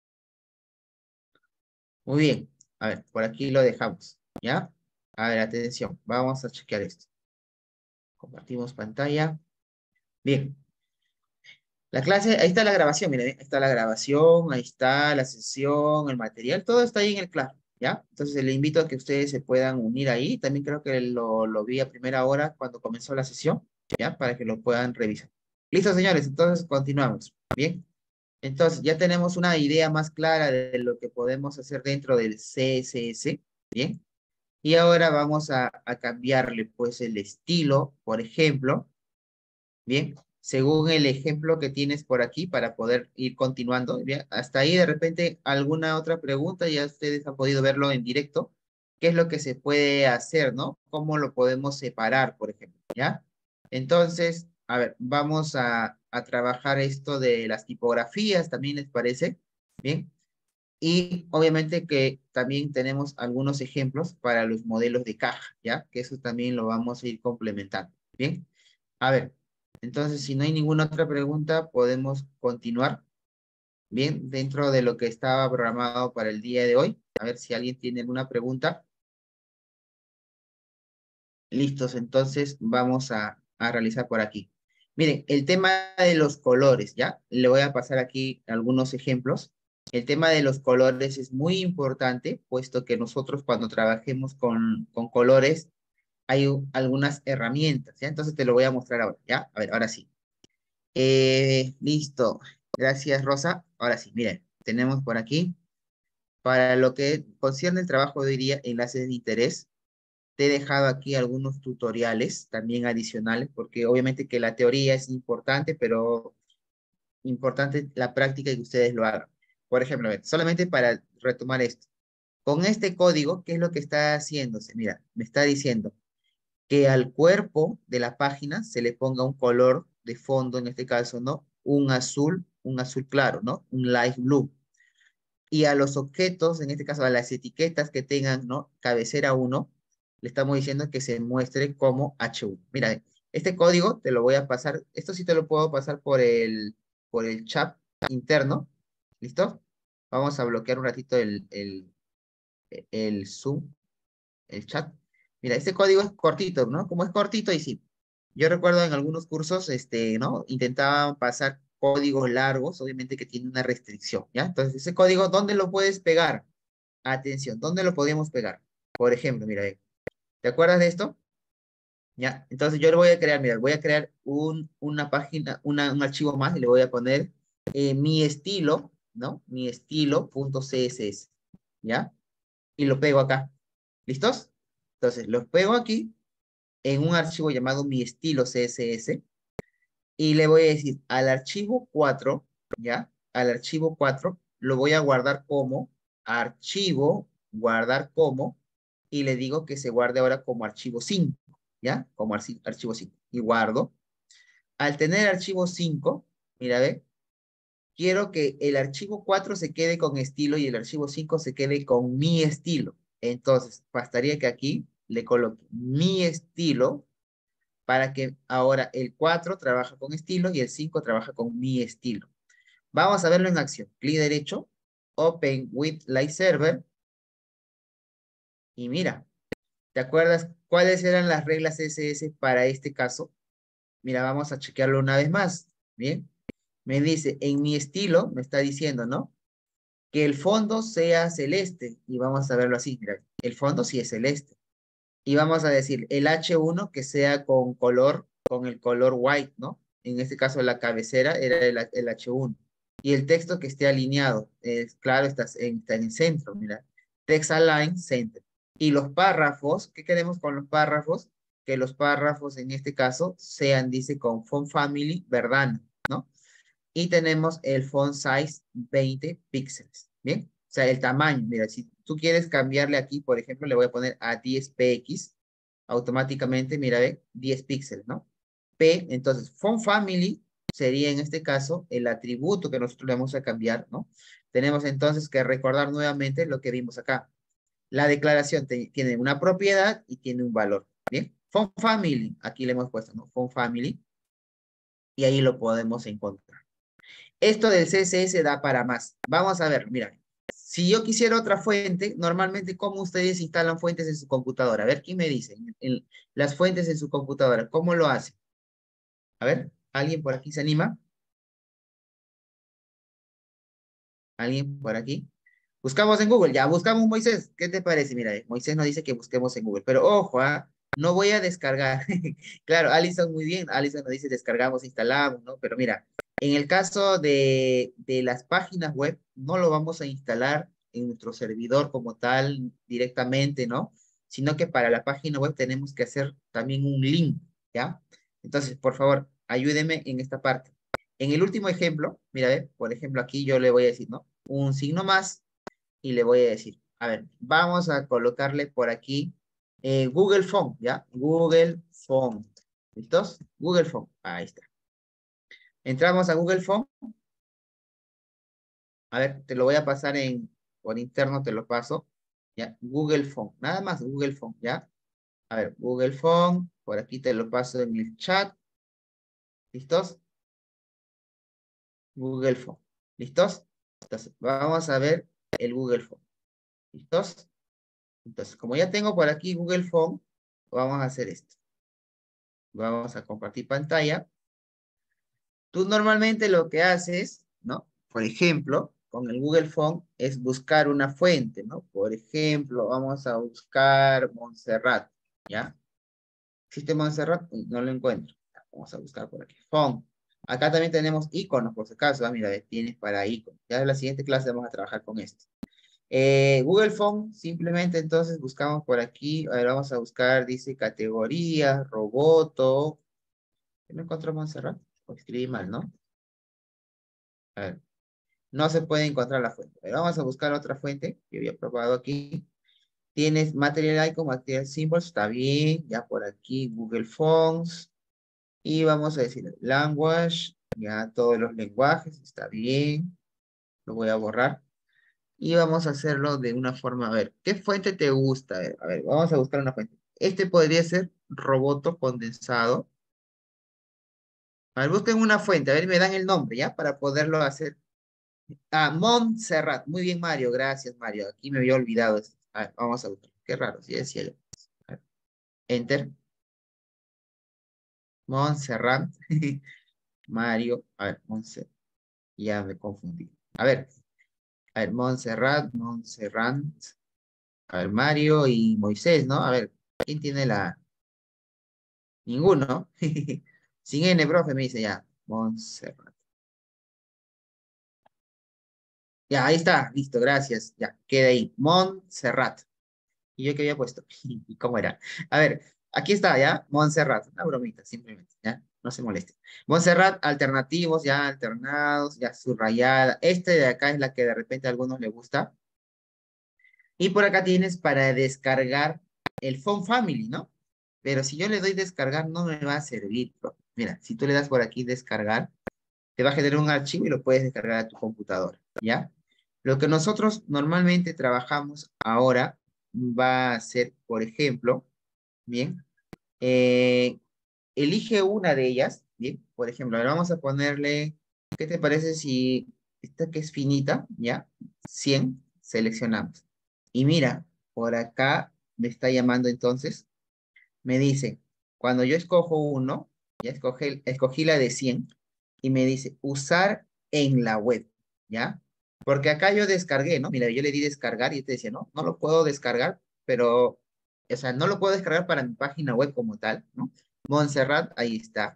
Muy bien. A ver, por aquí lo dejamos. ¿Ya? A ver, atención. Vamos a chequear esto. Compartimos pantalla. Bien. La clase, ahí está la grabación, miren, ahí está la grabación, ahí está la sesión, el material, todo está ahí en el claro, ¿ya? Entonces le invito a que ustedes se puedan unir ahí. También creo que lo vi a primera hora cuando comenzó la sesión, ¿ya? Para que lo puedan revisar. Listo, señores, entonces continuamos. Bien. Entonces, ya tenemos una idea más clara de lo que podemos hacer dentro del CSS, ¿bien? Y ahora vamos a cambiarle pues el estilo, por ejemplo, ¿bien? Según el ejemplo que tienes por aquí para poder ir continuando, ¿bien? Hasta ahí de repente alguna otra pregunta, ya ustedes han podido verlo en directo, ¿qué es lo que se puede hacer, ¿no? ¿Cómo lo podemos separar, por ejemplo, ¿ya? Entonces, a ver, vamos a trabajar esto de las tipografías, ¿también les parece? ¿Bien? Y obviamente que también tenemos algunos ejemplos para los modelos de caja, ¿ya? Que eso también lo vamos a ir complementando. Bien, a ver, entonces si no hay ninguna otra pregunta, podemos continuar. Bien, dentro de lo que estaba programado para el día de hoy. A ver si alguien tiene alguna pregunta. Listos, entonces vamos a realizar por aquí. Miren, el tema de los colores, ¿ya? Le voy a pasar aquí algunos ejemplos. El tema de los colores es muy importante, puesto que nosotros cuando trabajemos con colores hay algunas herramientas, ¿ya? Entonces te lo voy a mostrar ahora, ¿ya? A ver, ahora sí. Listo. Gracias, Rosa. Ahora sí, miren, tenemos por aquí, para lo que concierne el trabajo de hoy día, enlaces de interés. Te he dejado aquí algunos tutoriales también adicionales, porque obviamente que la teoría es importante, pero importante la práctica y que ustedes lo hagan. Por ejemplo, a ver, solamente para retomar esto. Con este código, ¿qué es lo que está haciéndose? Mira, me está diciendo que al cuerpo de la página se le ponga un color de fondo, en este caso, ¿no? Un azul claro, ¿no? Un light blue. Y a los objetos, en este caso a las etiquetas que tengan, ¿no? Cabecera 1, le estamos diciendo que se muestre como H1. Mira, este código te lo voy a pasar, esto sí te lo puedo pasar por el chat interno, ¿listo? Vamos a bloquear un ratito el Zoom, el chat. Mira, este código es cortito, ¿no? Como es cortito y sí. Yo recuerdo en algunos cursos, ¿no? Intentaban pasar códigos largos, obviamente que tiene una restricción, ¿ya? Entonces, ese código, ¿dónde lo puedes pegar? Atención, ¿dónde lo podríamos pegar? Por ejemplo, mira, ¿te acuerdas de esto? Ya, entonces yo le voy a crear, mira, voy a crear una página, un archivo más y le voy a poner mi estilo, ¿no? Mi estilo.css, ¿ya? Y lo pego acá. ¿Listos? Entonces, los pego aquí en un archivo llamado mi estilo CSS y le voy a decir al archivo 4, ¿ya? Al archivo 4 lo voy a guardar como archivo, guardar como, y le digo que se guarde ahora como archivo 5, ¿ya? Como archivo 5. Y guardo. Al tener archivo 5, mira, ve, quiero que el archivo 4 se quede con estilo y el archivo 5 se quede con mi estilo. Entonces, bastaría que aquí le coloque mi estilo para que ahora el 4 trabaja con estilo y el 5 trabaja con mi estilo. Vamos a verlo en acción. Clic derecho, Open with Light Server. Y mira, ¿te acuerdas cuáles eran las reglas CSS para este caso? Mira, vamos a chequearlo una vez más. Bien, me dice, en mi estilo, me está diciendo, ¿no? Que el fondo sea celeste. Y vamos a verlo así, mira, el fondo sí es celeste. Y vamos a decir, el H1 que sea con color, con el color white, ¿no? En este caso la cabecera era el H1. Y el texto que esté alineado, claro, está en el centro, mira. Text align center. Y los párrafos, ¿qué queremos con los párrafos? Que los párrafos en este caso sean, dice, con font family Verdana, ¿no? Y tenemos el font size 20 píxeles, ¿bien? O sea, el tamaño, mira, si tú quieres cambiarle aquí, por ejemplo, le voy a poner a 10 px, automáticamente, mira, ve, 10 píxeles, ¿no? Entonces, font family sería en este caso el atributo que nosotros le vamos a cambiar, ¿no? Tenemos entonces que recordar nuevamente lo que vimos acá. La declaración tiene una propiedad y tiene un valor, ¿bien? Font family, aquí le hemos puesto, ¿no? Font family, y ahí lo podemos encontrar. Esto del CSS da para más. Vamos a ver, mira. Si yo quisiera otra fuente, normalmente, ¿cómo ustedes instalan fuentes en su computadora? A ver, ¿quién me dice? Las fuentes en su computadora, ¿cómo lo hacen? A ver, ¿alguien por aquí se anima? ¿Alguien por aquí? Buscamos en Google, ya buscamos Moisés. ¿Qué te parece? Mira, Moisés nos dice que busquemos en Google, pero ojo, no voy a descargar. Claro, Alison muy bien. Alison nos dice descargamos, instalamos, ¿no? Pero mira, en el caso de las páginas web, no lo vamos a instalar en nuestro servidor como tal directamente, ¿no? Sino que para la página web tenemos que hacer también un link, ¿ya? Entonces, por favor, ayúdeme en esta parte. En el último ejemplo, mira, por ejemplo, aquí yo le voy a decir, ¿no? Un signo más y le voy a decir, a ver, vamos a colocarle por aquí Google Phone, ¿ya? Google Phone. ¿Listos? Google Phone. Ahí está. Entramos a Google Phone. A ver, te lo voy a pasar por interno, te lo paso. ¿Ya? Google Phone. Nada más, Google Phone, ¿ya? A ver, Google Phone. Por aquí te lo paso en el chat. ¿Listos? Google Phone. ¿Listos? Entonces, vamos a ver el Google Phone. ¿Listos? Entonces, como ya tengo por aquí Google Phone, vamos a hacer esto. Vamos a compartir pantalla. Tú normalmente lo que haces, ¿no? Por ejemplo, con el Google Phone es buscar una fuente, ¿no? Por ejemplo, vamos a buscar Montserrat, ¿ya? ¿Existe Montserrat? Uy, no lo encuentro. Vamos a buscar por aquí. Phone. Acá también tenemos iconos, por si acaso. Mira, tienes para iconos. Ya en la siguiente clase vamos a trabajar con esto. Google Phone, simplemente entonces buscamos por aquí. A ver, vamos a buscar, dice categoría, roboto. ¿No encontramos Montserrat? O escribí mal, ¿no? A ver, no se puede encontrar la fuente. A ver, vamos a buscar otra fuente que había probado aquí. Tienes Material Icon, Material Symbols, está bien. Ya por aquí, Google Fonts. Y vamos a decir Language, ya todos los lenguajes, está bien. Lo voy a borrar. Y vamos a hacerlo de una forma, a ver, ¿qué fuente te gusta? A ver, vamos a buscar una fuente. Este podría ser Roboto condensado. A ver, busquen una fuente, a ver, me dan el nombre, ¿ya? Para poderlo hacer. Ah, Montserrat. Muy bien, Mario. Gracias, Mario. Aquí me había olvidado eso. A ver, vamos a buscar. Qué raro, sí decía yo. A ver, Enter. Montserrat. Mario. A ver, Montserrat. Ya me confundí. A ver, Montserrat. A ver, Mario y Moisés, ¿no? A ver, ¿quién tiene la...? Ninguno. Sin N, profe, me dice ya. Montserrat. Ya, ahí está. Listo, gracias. Ya, queda ahí. Montserrat. ¿Y yo qué había puesto? ¿Y cómo era? A ver, aquí está, ¿ya? Montserrat. Una bromita, simplemente, ¿ya? No se moleste. Montserrat, alternativos, ya alternados, ya subrayada. Este de acá es la que de repente a algunos les gusta. Y por acá tienes para descargar el Phone Family, ¿no? Pero si yo le doy descargar, no me va a servir, bro. Mira, si tú le das por aquí descargar, te va a generar un archivo y lo puedes descargar a tu computadora, ¿ya? Lo que nosotros normalmente trabajamos ahora va a ser, por ejemplo, bien, eh, elige una de ellas, bien, por ejemplo, ahora vamos a ponerle, ¿qué te parece si esta que es finita, ya? 100 seleccionamos. Y mira, por acá me está llamando entonces, me dice, cuando yo escojo uno, ya escogí la de 100 y me dice, usar en la web, ¿ya? Porque acá yo descargué, ¿no? Mira, yo le di descargar y te decía, no, no lo puedo descargar, pero, o sea, no lo puedo descargar para mi página web como tal, ¿no? Montserrat, ahí está.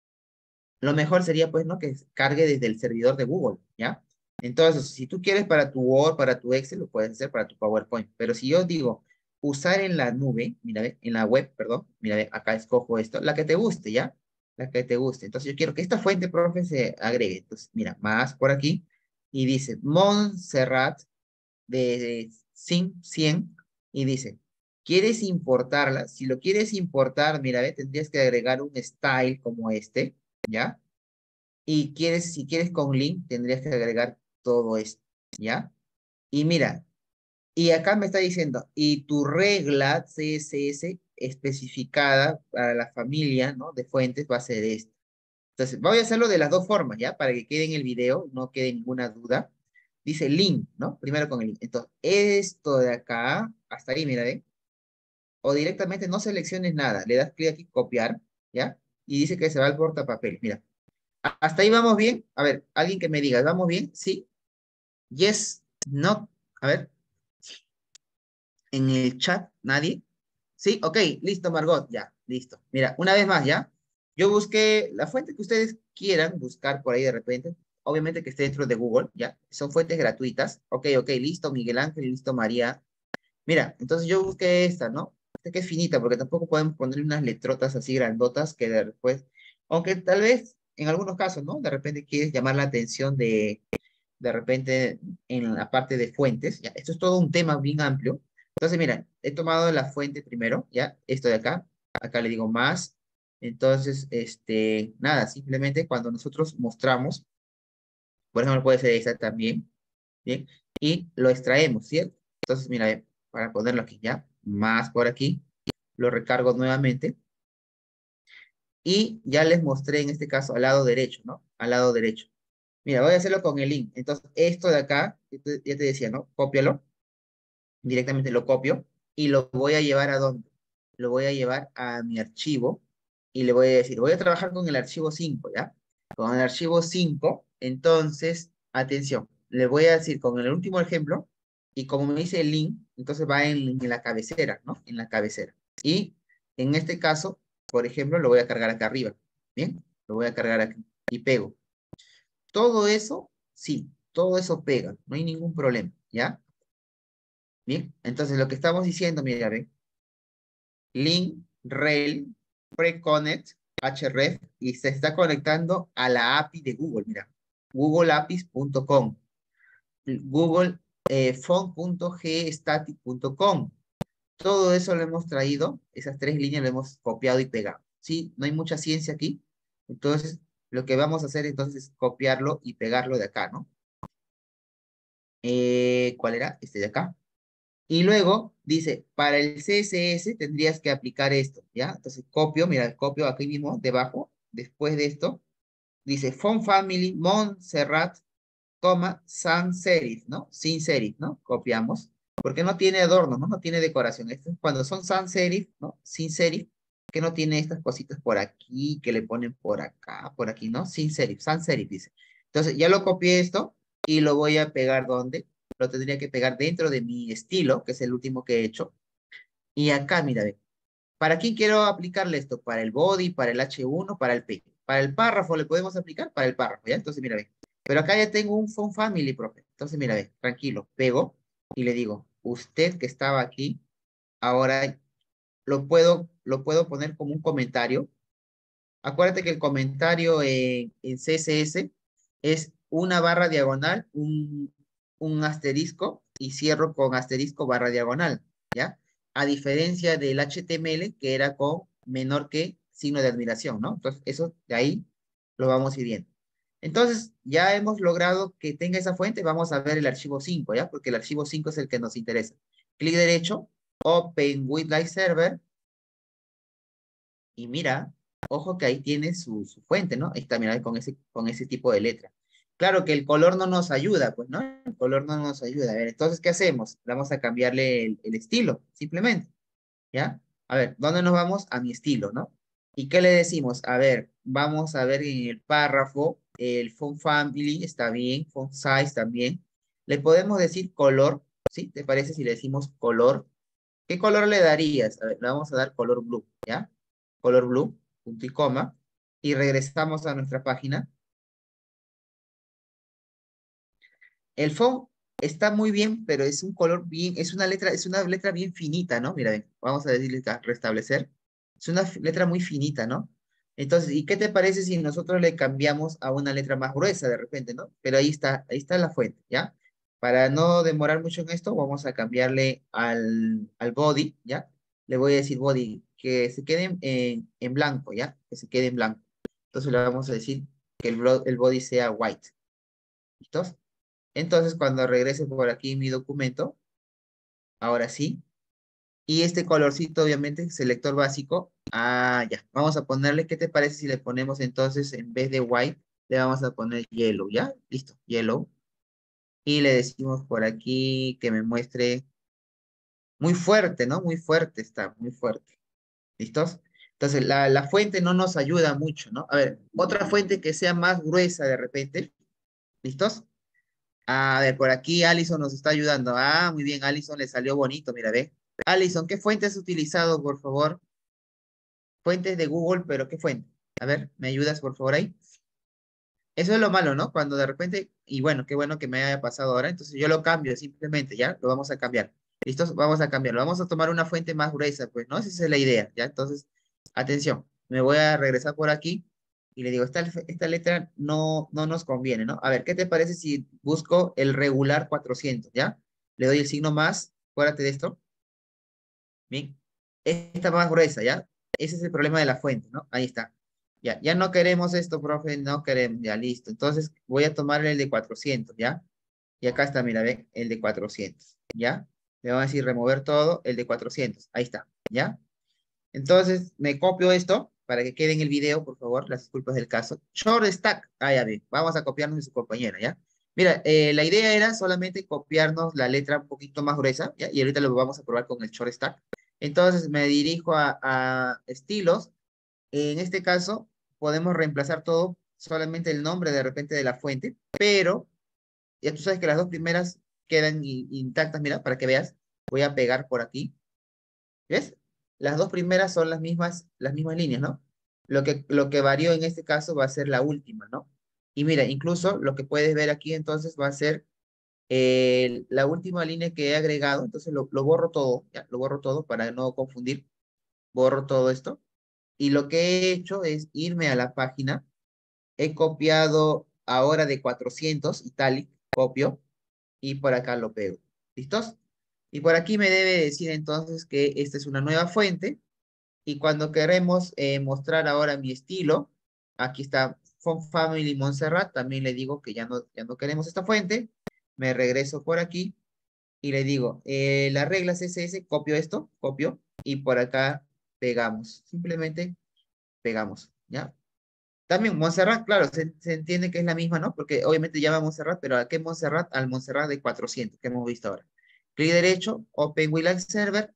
Lo mejor sería, pues, ¿no? Que cargue desde el servidor de Google, ¿ya? Entonces, si tú quieres para tu Word, para tu Excel, lo puedes hacer para tu PowerPoint. Pero si yo digo usar en la nube, mira, ve, en la web, perdón, mira, ve, acá escojo esto, la que te guste, ¿ya? La que te guste. Entonces, yo quiero que esta fuente, profe, se agregue. Entonces, mira, más por aquí, y dice Montserrat de 100, y dice, ¿quieres importarla? Si lo quieres importar, mira, ve, tendrías que agregar un style como este, ¿ya? Y si quieres con link, tendrías que agregar todo esto, ¿ya? Y mira, y acá me está diciendo, y tu regla CSS especificada para la familia, ¿no? De fuentes va a ser esta. Entonces, voy a hacerlo de las dos formas, ¿ya? Para que quede en el video, no quede ninguna duda. Dice link, ¿no? Primero con el link. Entonces, esto de acá, hasta ahí, mira, ¿eh? O directamente no selecciones nada. Le das clic aquí, copiar, ¿ya? Y dice que se va al portapapel. Mira, hasta ahí vamos bien. A ver, alguien que me diga, ¿vamos bien? Sí. Yes, no. A ver, en el chat, nadie. Sí, ok, listo, Margot, ya, listo. Mira, una vez más, ¿ya? Yo busqué la fuente que ustedes quieran buscar por ahí de repente. Obviamente que esté dentro de Google, ¿ya? Son fuentes gratuitas. Ok, ok, listo, Miguel Ángel, listo, María. Mira, entonces yo busqué esta, ¿no? Esta que es finita, porque tampoco podemos ponerle unas letrotas así grandotas que después, aunque tal vez en algunos casos, ¿no? De repente quieres llamar la atención de repente en la parte de fuentes, ¿ya? Esto es todo un tema bien amplio. Entonces, mira, he tomado la fuente primero, ¿ya? Esto de acá, acá le digo más. Entonces, nada, simplemente cuando nosotros mostramos, por ejemplo, puede ser esta también, ¿bien? Y lo extraemos, ¿cierto? Entonces, mira, para ponerlo aquí, ¿ya? Más por aquí, lo recargo nuevamente y ya les mostré en este caso al lado derecho, ¿no? Al lado derecho. Mira, voy a hacerlo con el link. Entonces, esto de acá, ya te decía, ¿no? Cópialo, directamente lo copio y lo voy a llevar ¿a dónde? Lo voy a llevar a mi archivo y le voy a decir, voy a trabajar con el archivo 5, ¿ya? Con el archivo 5, entonces, atención, le voy a decir con el último ejemplo y como me dice el link, entonces va en la cabecera, ¿no? En la cabecera. Y en este caso, por ejemplo, lo voy a cargar acá arriba, ¿bien? Lo voy a cargar aquí y pego. Todo eso, sí, todo eso pega, no hay ningún problema, ¿ya? Bien, entonces lo que estamos diciendo, mira, ve, link, rel, preconnect, href, y se está conectando a la API de Google, mira. googleapis.com, Google font.gstatic.com. Todo eso lo hemos traído, esas tres líneas lo hemos copiado y pegado. ¿Sí? No hay mucha ciencia aquí. Entonces, lo que vamos a hacer entonces es copiarlo y pegarlo de acá, ¿no? ¿Cuál era? Este de acá. Y luego dice, para el CSS tendrías que aplicar esto, ¿ya? Entonces copio, mira, copio aquí mismo, debajo, después de esto, dice Font Family, Montserrat, sans serif, ¿no? Sin serif, ¿no? Copiamos, porque no tiene adorno, ¿no? No tiene decoración. Esto es cuando son sans serif, ¿no? Sin serif, que no tiene estas cositas por aquí, que le ponen por acá, por aquí, ¿no? Sin serif, sans serif, dice. Entonces, ya lo copié esto y lo voy a pegar, ¿dónde? Lo tendría que pegar dentro de mi estilo, que es el último que he hecho. Y acá, mira, ve. ¿Para quién quiero aplicarle esto? ¿Para el body, para el H1, para el P? Para el párrafo le podemos aplicar, para el párrafo, ¿ya? Entonces, mira, ve. Pero acá ya tengo un font family, profe. Entonces, mira, ve, tranquilo, pego y le digo, usted que estaba aquí, ahora lo puedo poner como un comentario. Acuérdate que el comentario en CSS es una barra diagonal, un asterisco y cierro con asterisco barra diagonal, ¿ya? A diferencia del HTML que era con menor que signo de admiración, ¿no? Entonces, eso de ahí lo vamos a ir viendo. Entonces, ya hemos logrado que tenga esa fuente. Vamos a ver el archivo 5, ¿ya? Porque el archivo 5 es el que nos interesa. Clic derecho, Open with Live Server. Y mira, ojo que ahí tiene su fuente, ¿no? Ahí está, mira, con ese tipo de letra. Claro que el color no nos ayuda, pues, ¿no? El color no nos ayuda. A ver, entonces, ¿qué hacemos? Vamos a cambiarle el estilo, simplemente, ¿ya? A ver, ¿dónde nos vamos? A mi estilo, ¿no? ¿Y qué le decimos? A ver, vamos a ver en el párrafo, el font family está bien, font size también. Le podemos decir color, ¿sí? ¿Te parece si le decimos color? ¿Qué color le darías? A ver, le vamos a dar color blue, ¿ya? Color blue, punto y coma, y regresamos a nuestra página. El font está muy bien, pero es un color bien, es una letra bien finita, ¿no? Mira, ven, vamos a decirle acá, restablecer. Es una letra muy finita, ¿no? Entonces, ¿y qué te parece si nosotros le cambiamos a una letra más gruesa de repente, ¿no? Pero ahí está la fuente, ¿ya? Para no demorar mucho en esto, vamos a cambiarle al body, ¿ya? Le voy a decir body, que se quede en blanco, ¿ya? Que se quede en blanco. Entonces le vamos a decir que el body sea white. ¿Listos? Entonces, cuando regrese por aquí mi documento, ahora sí, y este colorcito, obviamente, selector básico, ya, vamos a ponerle, ¿qué te parece si le ponemos entonces, en vez de white, le vamos a poner yellow, ¿ya? Listo, yellow. Y le decimos por aquí que me muestre muy fuerte, ¿no? Muy fuerte está, muy fuerte. ¿Listos? Entonces, la fuente no nos ayuda mucho, ¿no? A ver, otra fuente que sea más gruesa de repente. ¿Listos? A ver, por aquí Alison nos está ayudando. Ah, muy bien, Alison le salió bonito, mira, ve. Alison, ¿qué fuente has utilizado, por favor? Fuentes de Google, pero ¿qué fuente? A ver, ¿me ayudas, por favor, ahí? Eso es lo malo, ¿no? Cuando de repente, y bueno, qué bueno que me haya pasado ahora, entonces yo lo cambio simplemente, ¿ya? Lo vamos a cambiar. ¿Listos? Vamos a cambiarlo. Vamos a tomar una fuente más gruesa, pues, ¿no? Esa es la idea, ¿ya? Entonces, atención, me voy a regresar por aquí y le digo, esta letra no nos conviene, ¿no? A ver, ¿qué te parece si busco el regular 400, ¿ya? Le doy el signo más, acuérdate de esto. Bien, esta más gruesa, ¿ya? Ese es el problema de la fuente, ¿no? Ahí está. Ya no queremos esto, profe, no queremos, ya listo. Entonces voy a tomar el de 400, ¿ya? Y acá está, mira, ve, el de 400, ¿ya? Le vamos a decir remover todo, el de 400, ahí está, ¿ya? Entonces me copio esto para que quede en el video, por favor, las disculpas del caso. Short stack, ya ve, vamos a copiarnos de su compañera, ¿ya? Mira, la idea era solamente copiarnos la letra un poquito más gruesa, ¿ya? Y ahorita lo vamos a probar con el short stack. Entonces me dirijo a estilos. En este caso, podemos reemplazar todo, solamente el nombre de repente de la fuente, pero ya tú sabes que las dos primeras quedan intactas, mira, para que veas. Voy a pegar por aquí. ¿Ves? Las dos primeras son las mismas líneas, ¿no? Lo que varió en este caso va a ser la última, ¿no? Y mira, incluso lo que puedes ver aquí entonces va a ser la última línea que he agregado, entonces lo borro todo, ya, lo borro todo para no confundir, borro todo esto. Y lo que he hecho es irme a la página, he copiado ahora de 400, italic, copio, y por acá lo pego. ¿Listos? Y por aquí me debe decir entonces que esta es una nueva fuente, y cuando queremos mostrar ahora mi estilo, aquí está Font Family Montserrat, también le digo que ya no queremos esta fuente, me regreso por aquí, y le digo, la regla CSS, copio esto, copio, y por acá pegamos, simplemente pegamos, ¿ya? También Montserrat, claro, se entiende que es la misma, ¿no? Porque obviamente llama Montserrat, pero ¿a qué Montserrat? Al Montserrat de 400 que hemos visto ahora. Clic derecho, Open WLAN Server,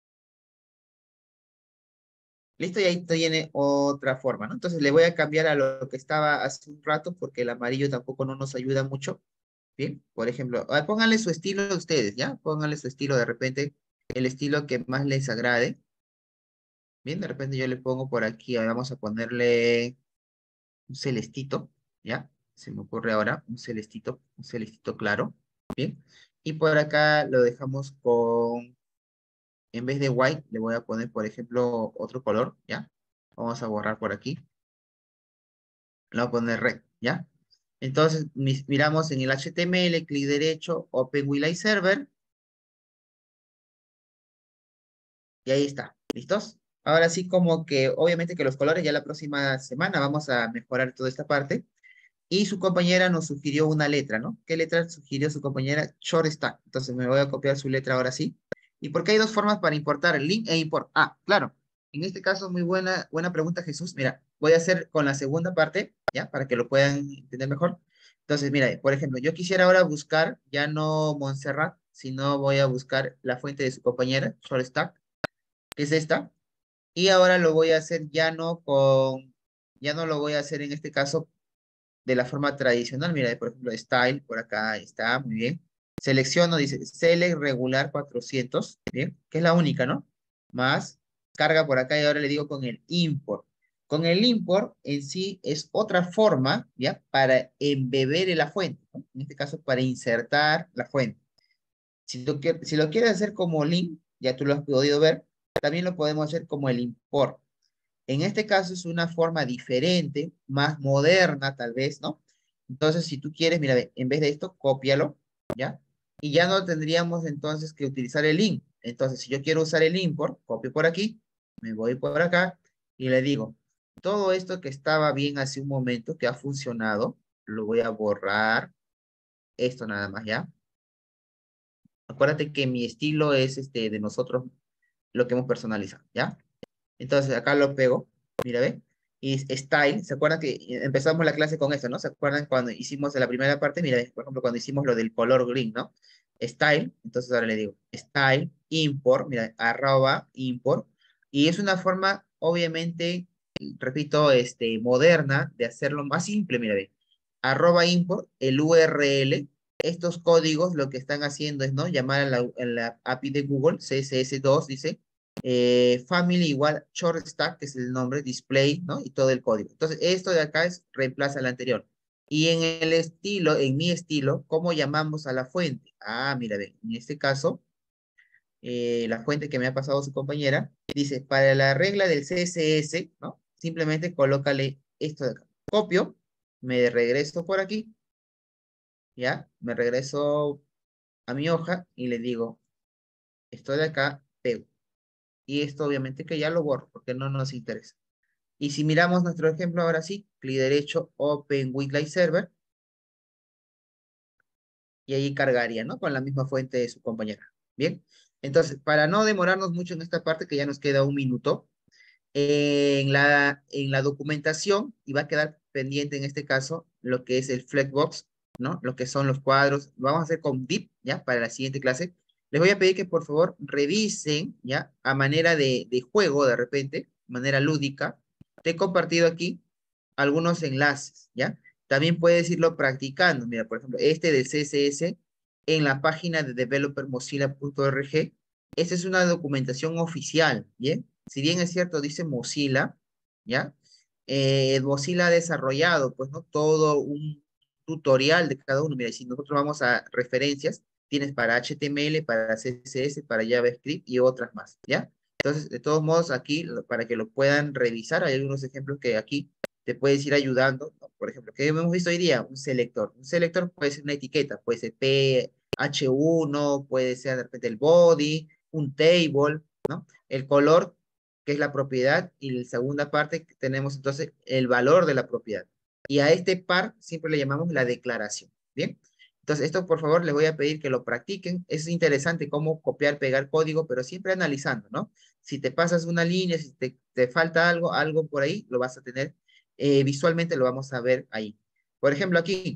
listo, y ahí tiene otra forma, ¿no? Entonces le voy a cambiar a lo que estaba hace un rato, porque el amarillo tampoco no nos ayuda mucho. Bien, por ejemplo, pónganle su estilo a ustedes, ¿ya? Pónganle su estilo de repente, el estilo que más les agrade. Bien, de repente yo le pongo por aquí, vamos a ponerle un celestito, ¿ya? Se me ocurre ahora un celestito claro, ¿bien? Y por acá lo dejamos con, en vez de white, le voy a poner, por ejemplo, otro color, ¿ya? Vamos a borrar por aquí, le voy a poner red, ¿ya? Entonces, miramos en el HTML, clic derecho, Open WLAN Server, y ahí está, ¿listos? Ahora sí, como que, obviamente que los colores ya la próxima semana vamos a mejorar toda esta parte. Y su compañera nos sugirió una letra, ¿no? ¿Qué letra sugirió su compañera? Short stack. Entonces me voy a copiar su letra ahora sí. ¿Y por qué hay dos formas para importar? Link e import. Ah, claro. En este caso, muy buena pregunta, Jesús. Mira, voy a hacer con la segunda parte, ¿ya? Para que lo puedan entender mejor. Entonces, mira, por ejemplo, yo quisiera ahora buscar, ya no Montserrat, sino voy a buscar la fuente de su compañera, Short stack, que es esta. Y ahora lo voy a hacer ya no lo voy a hacer en este caso de la forma tradicional. Mira, por ejemplo, Style, por acá está, muy bien. Selecciono, dice, Select regular 400, bien, que es la única, ¿no? Más, carga por acá y ahora le digo con el import. Con el import en sí es otra forma, ¿ya? Para embeber en la fuente, ¿no? En este caso, para insertar la fuente. Si lo quieres hacer como link, ya tú lo has podido ver, también lo podemos hacer como el import. En este caso es una forma diferente, más moderna tal vez, ¿no? Entonces, si tú quieres, mira, ve, en vez de esto, cópialo, ¿ya? Y ya no tendríamos entonces que utilizar el link. Entonces, si yo quiero usar el import, copio por aquí, me voy por acá y le digo, todo esto que estaba bien hace un momento, que ha funcionado, lo voy a borrar, esto nada más, ¿ya? Acuérdate que mi estilo es este de nosotros, lo que hemos personalizado, ¿ya? Entonces acá lo pego, mira, ve. Y style, ¿se acuerdan que empezamos la clase con esto, ¿no? ¿Se acuerdan cuando hicimos la primera parte? Mira, ve, por ejemplo, cuando hicimos lo del color green, ¿no? Style, entonces ahora le digo style, import, mira, arroba, import. Y es una forma, obviamente, repito, moderna de hacerlo más simple, mira, ve. Arroba import, el URL, estos códigos lo que están haciendo es, ¿no? Llamar a la API de Google, CSS2, dice, family igual short stack, que es el nombre, display, ¿no? Y todo el código. Entonces, esto de acá es reemplaza al anterior. Y en el estilo, en mi estilo, ¿cómo llamamos a la fuente? Ah, mira, ve, en este caso, la fuente que me ha pasado su compañera, dice, para la regla del CSS, ¿no? Simplemente colócale esto de acá. Copio, me regreso por aquí, ¿ya? Me regreso a mi hoja y le digo, esto de acá, pego. Y esto obviamente que ya lo borro porque no nos interesa. Y si miramos nuestro ejemplo ahora sí, clic derecho, Open with Light Server, y ahí cargaría, ¿no? Con la misma fuente de su compañera. Bien, entonces, para no demorarnos mucho en esta parte, que ya nos queda un minuto, en la documentación, y va a quedar pendiente en este caso, lo que es el Flexbox, ¿no? Lo que son los cuadros, lo vamos a hacer con VIP, ¿ya? Para la siguiente clase. Les voy a pedir que por favor revisen, ¿ya? A manera de juego, de repente, manera lúdica. Te he compartido aquí algunos enlaces, ¿ya? También puedes irlo practicando. Mira, por ejemplo, este del CSS en la página de developermozilla.org. Esta es una documentación oficial, ¿bien? Si bien es cierto, dice Mozilla, ¿ya? Mozilla ha desarrollado, pues, ¿no? Todo un tutorial de cada uno. Mira, si nosotros vamos a referencias, tienes para HTML, para CSS, para JavaScript y otras más, ¿ya? Entonces, de todos modos, aquí, para que lo puedan revisar, hay algunos ejemplos que aquí te puedes ir ayudando, ¿no? Por ejemplo, ¿qué hemos visto hoy día? Un selector. Un selector puede ser una etiqueta, puede ser PH1, puede ser de repente el body, un table, ¿no? El color, que es la propiedad, y la segunda parte que tenemos entonces el valor de la propiedad. Y a este par siempre le llamamos la declaración, ¿bien? Entonces, esto por favor les voy a pedir que lo practiquen. Es interesante cómo copiar, pegar código, pero siempre analizando, ¿no? Si te pasas una línea, si te falta algo, algo por ahí, lo vas a tener, visualmente lo vamos a ver ahí. Por ejemplo, aquí,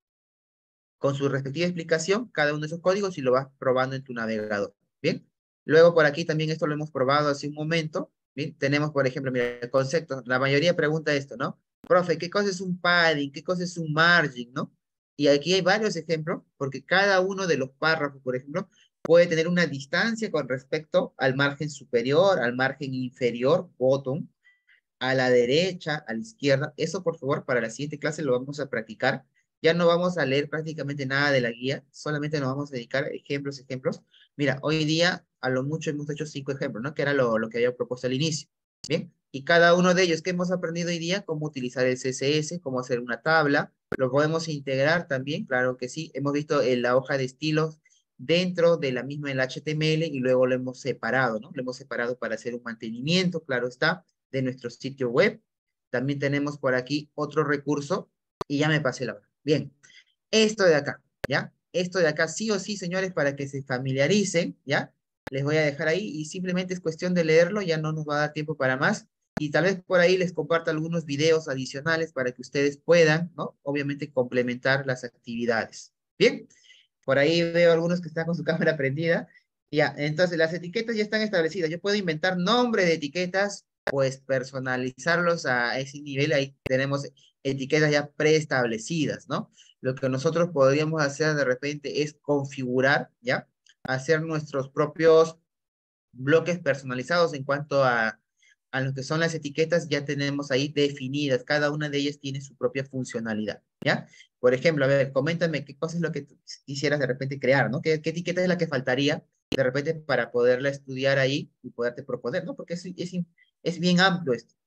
con su respectiva explicación, cada uno de esos códigos y lo vas probando en tu navegador, ¿bien? Luego por aquí también esto lo hemos probado hace un momento, ¿bien? Tenemos, por ejemplo, mira, el concepto, la mayoría pregunta esto, ¿no? Profe, ¿qué cosa es un padding? ¿Qué cosa es un margin? ¿No? Y aquí hay varios ejemplos, porque cada uno de los párrafos, por ejemplo, puede tener una distancia con respecto al margen superior, al margen inferior, bottom, a la derecha, a la izquierda. Eso, por favor, para la siguiente clase lo vamos a practicar. Ya no vamos a leer prácticamente nada de la guía, solamente nos vamos a dedicar a ejemplos, ejemplos. Mira, hoy día a lo mucho hemos hecho 5 ejemplos, ¿no? Que era lo que había propuesto al inicio. Bien, y cada uno de ellos que hemos aprendido hoy día, cómo utilizar el CSS, cómo hacer una tabla, lo podemos integrar también, claro que sí. Hemos visto en la hoja de estilos dentro de la misma el HTML y luego lo hemos separado, ¿no? Lo hemos separado para hacer un mantenimiento, claro está, de nuestro sitio web. También tenemos por aquí otro recurso y ya me pasé la hora. Bien, esto de acá, ¿ya? Esto de acá sí o sí, señores, para que se familiaricen, ¿ya? Les voy a dejar ahí y simplemente es cuestión de leerlo, ya no nos va a dar tiempo para más. Y tal vez por ahí les comparto algunos videos adicionales para que ustedes puedan, ¿no? Obviamente complementar las actividades. Bien, por ahí veo algunos que están con su cámara prendida. Ya, entonces las etiquetas ya están establecidas. Yo puedo inventar nombres de etiquetas, pues personalizarlos a ese nivel. Ahí tenemos etiquetas ya preestablecidas, ¿no? Lo que nosotros podríamos hacer de repente es configurar, ¿ya? Hacer nuestros propios bloques personalizados en cuanto a lo que son las etiquetas, ya tenemos ahí definidas. Cada una de ellas tiene su propia funcionalidad, ¿ya? Por ejemplo, a ver, coméntame qué cosa es lo que tú quisieras de repente crear, ¿no? ¿Qué etiqueta es la que faltaría de repente para poderla estudiar ahí y poderte proponer, ¿no? Porque es bien amplio esto.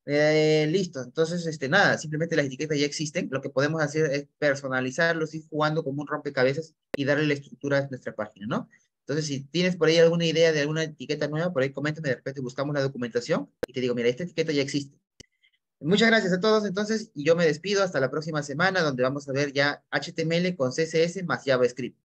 Listo, entonces, nada, simplemente las etiquetas ya existen. Lo que podemos hacer es personalizarlos, ir jugando como un rompecabezas y darle la estructura a nuestra página, ¿no? Entonces, si tienes por ahí alguna idea de alguna etiqueta nueva, por ahí coméntame, de repente buscamos la documentación y te digo, mira, esta etiqueta ya existe. Muchas gracias a todos entonces y yo me despido hasta la próxima semana donde vamos a ver ya HTML con CSS más JavaScript.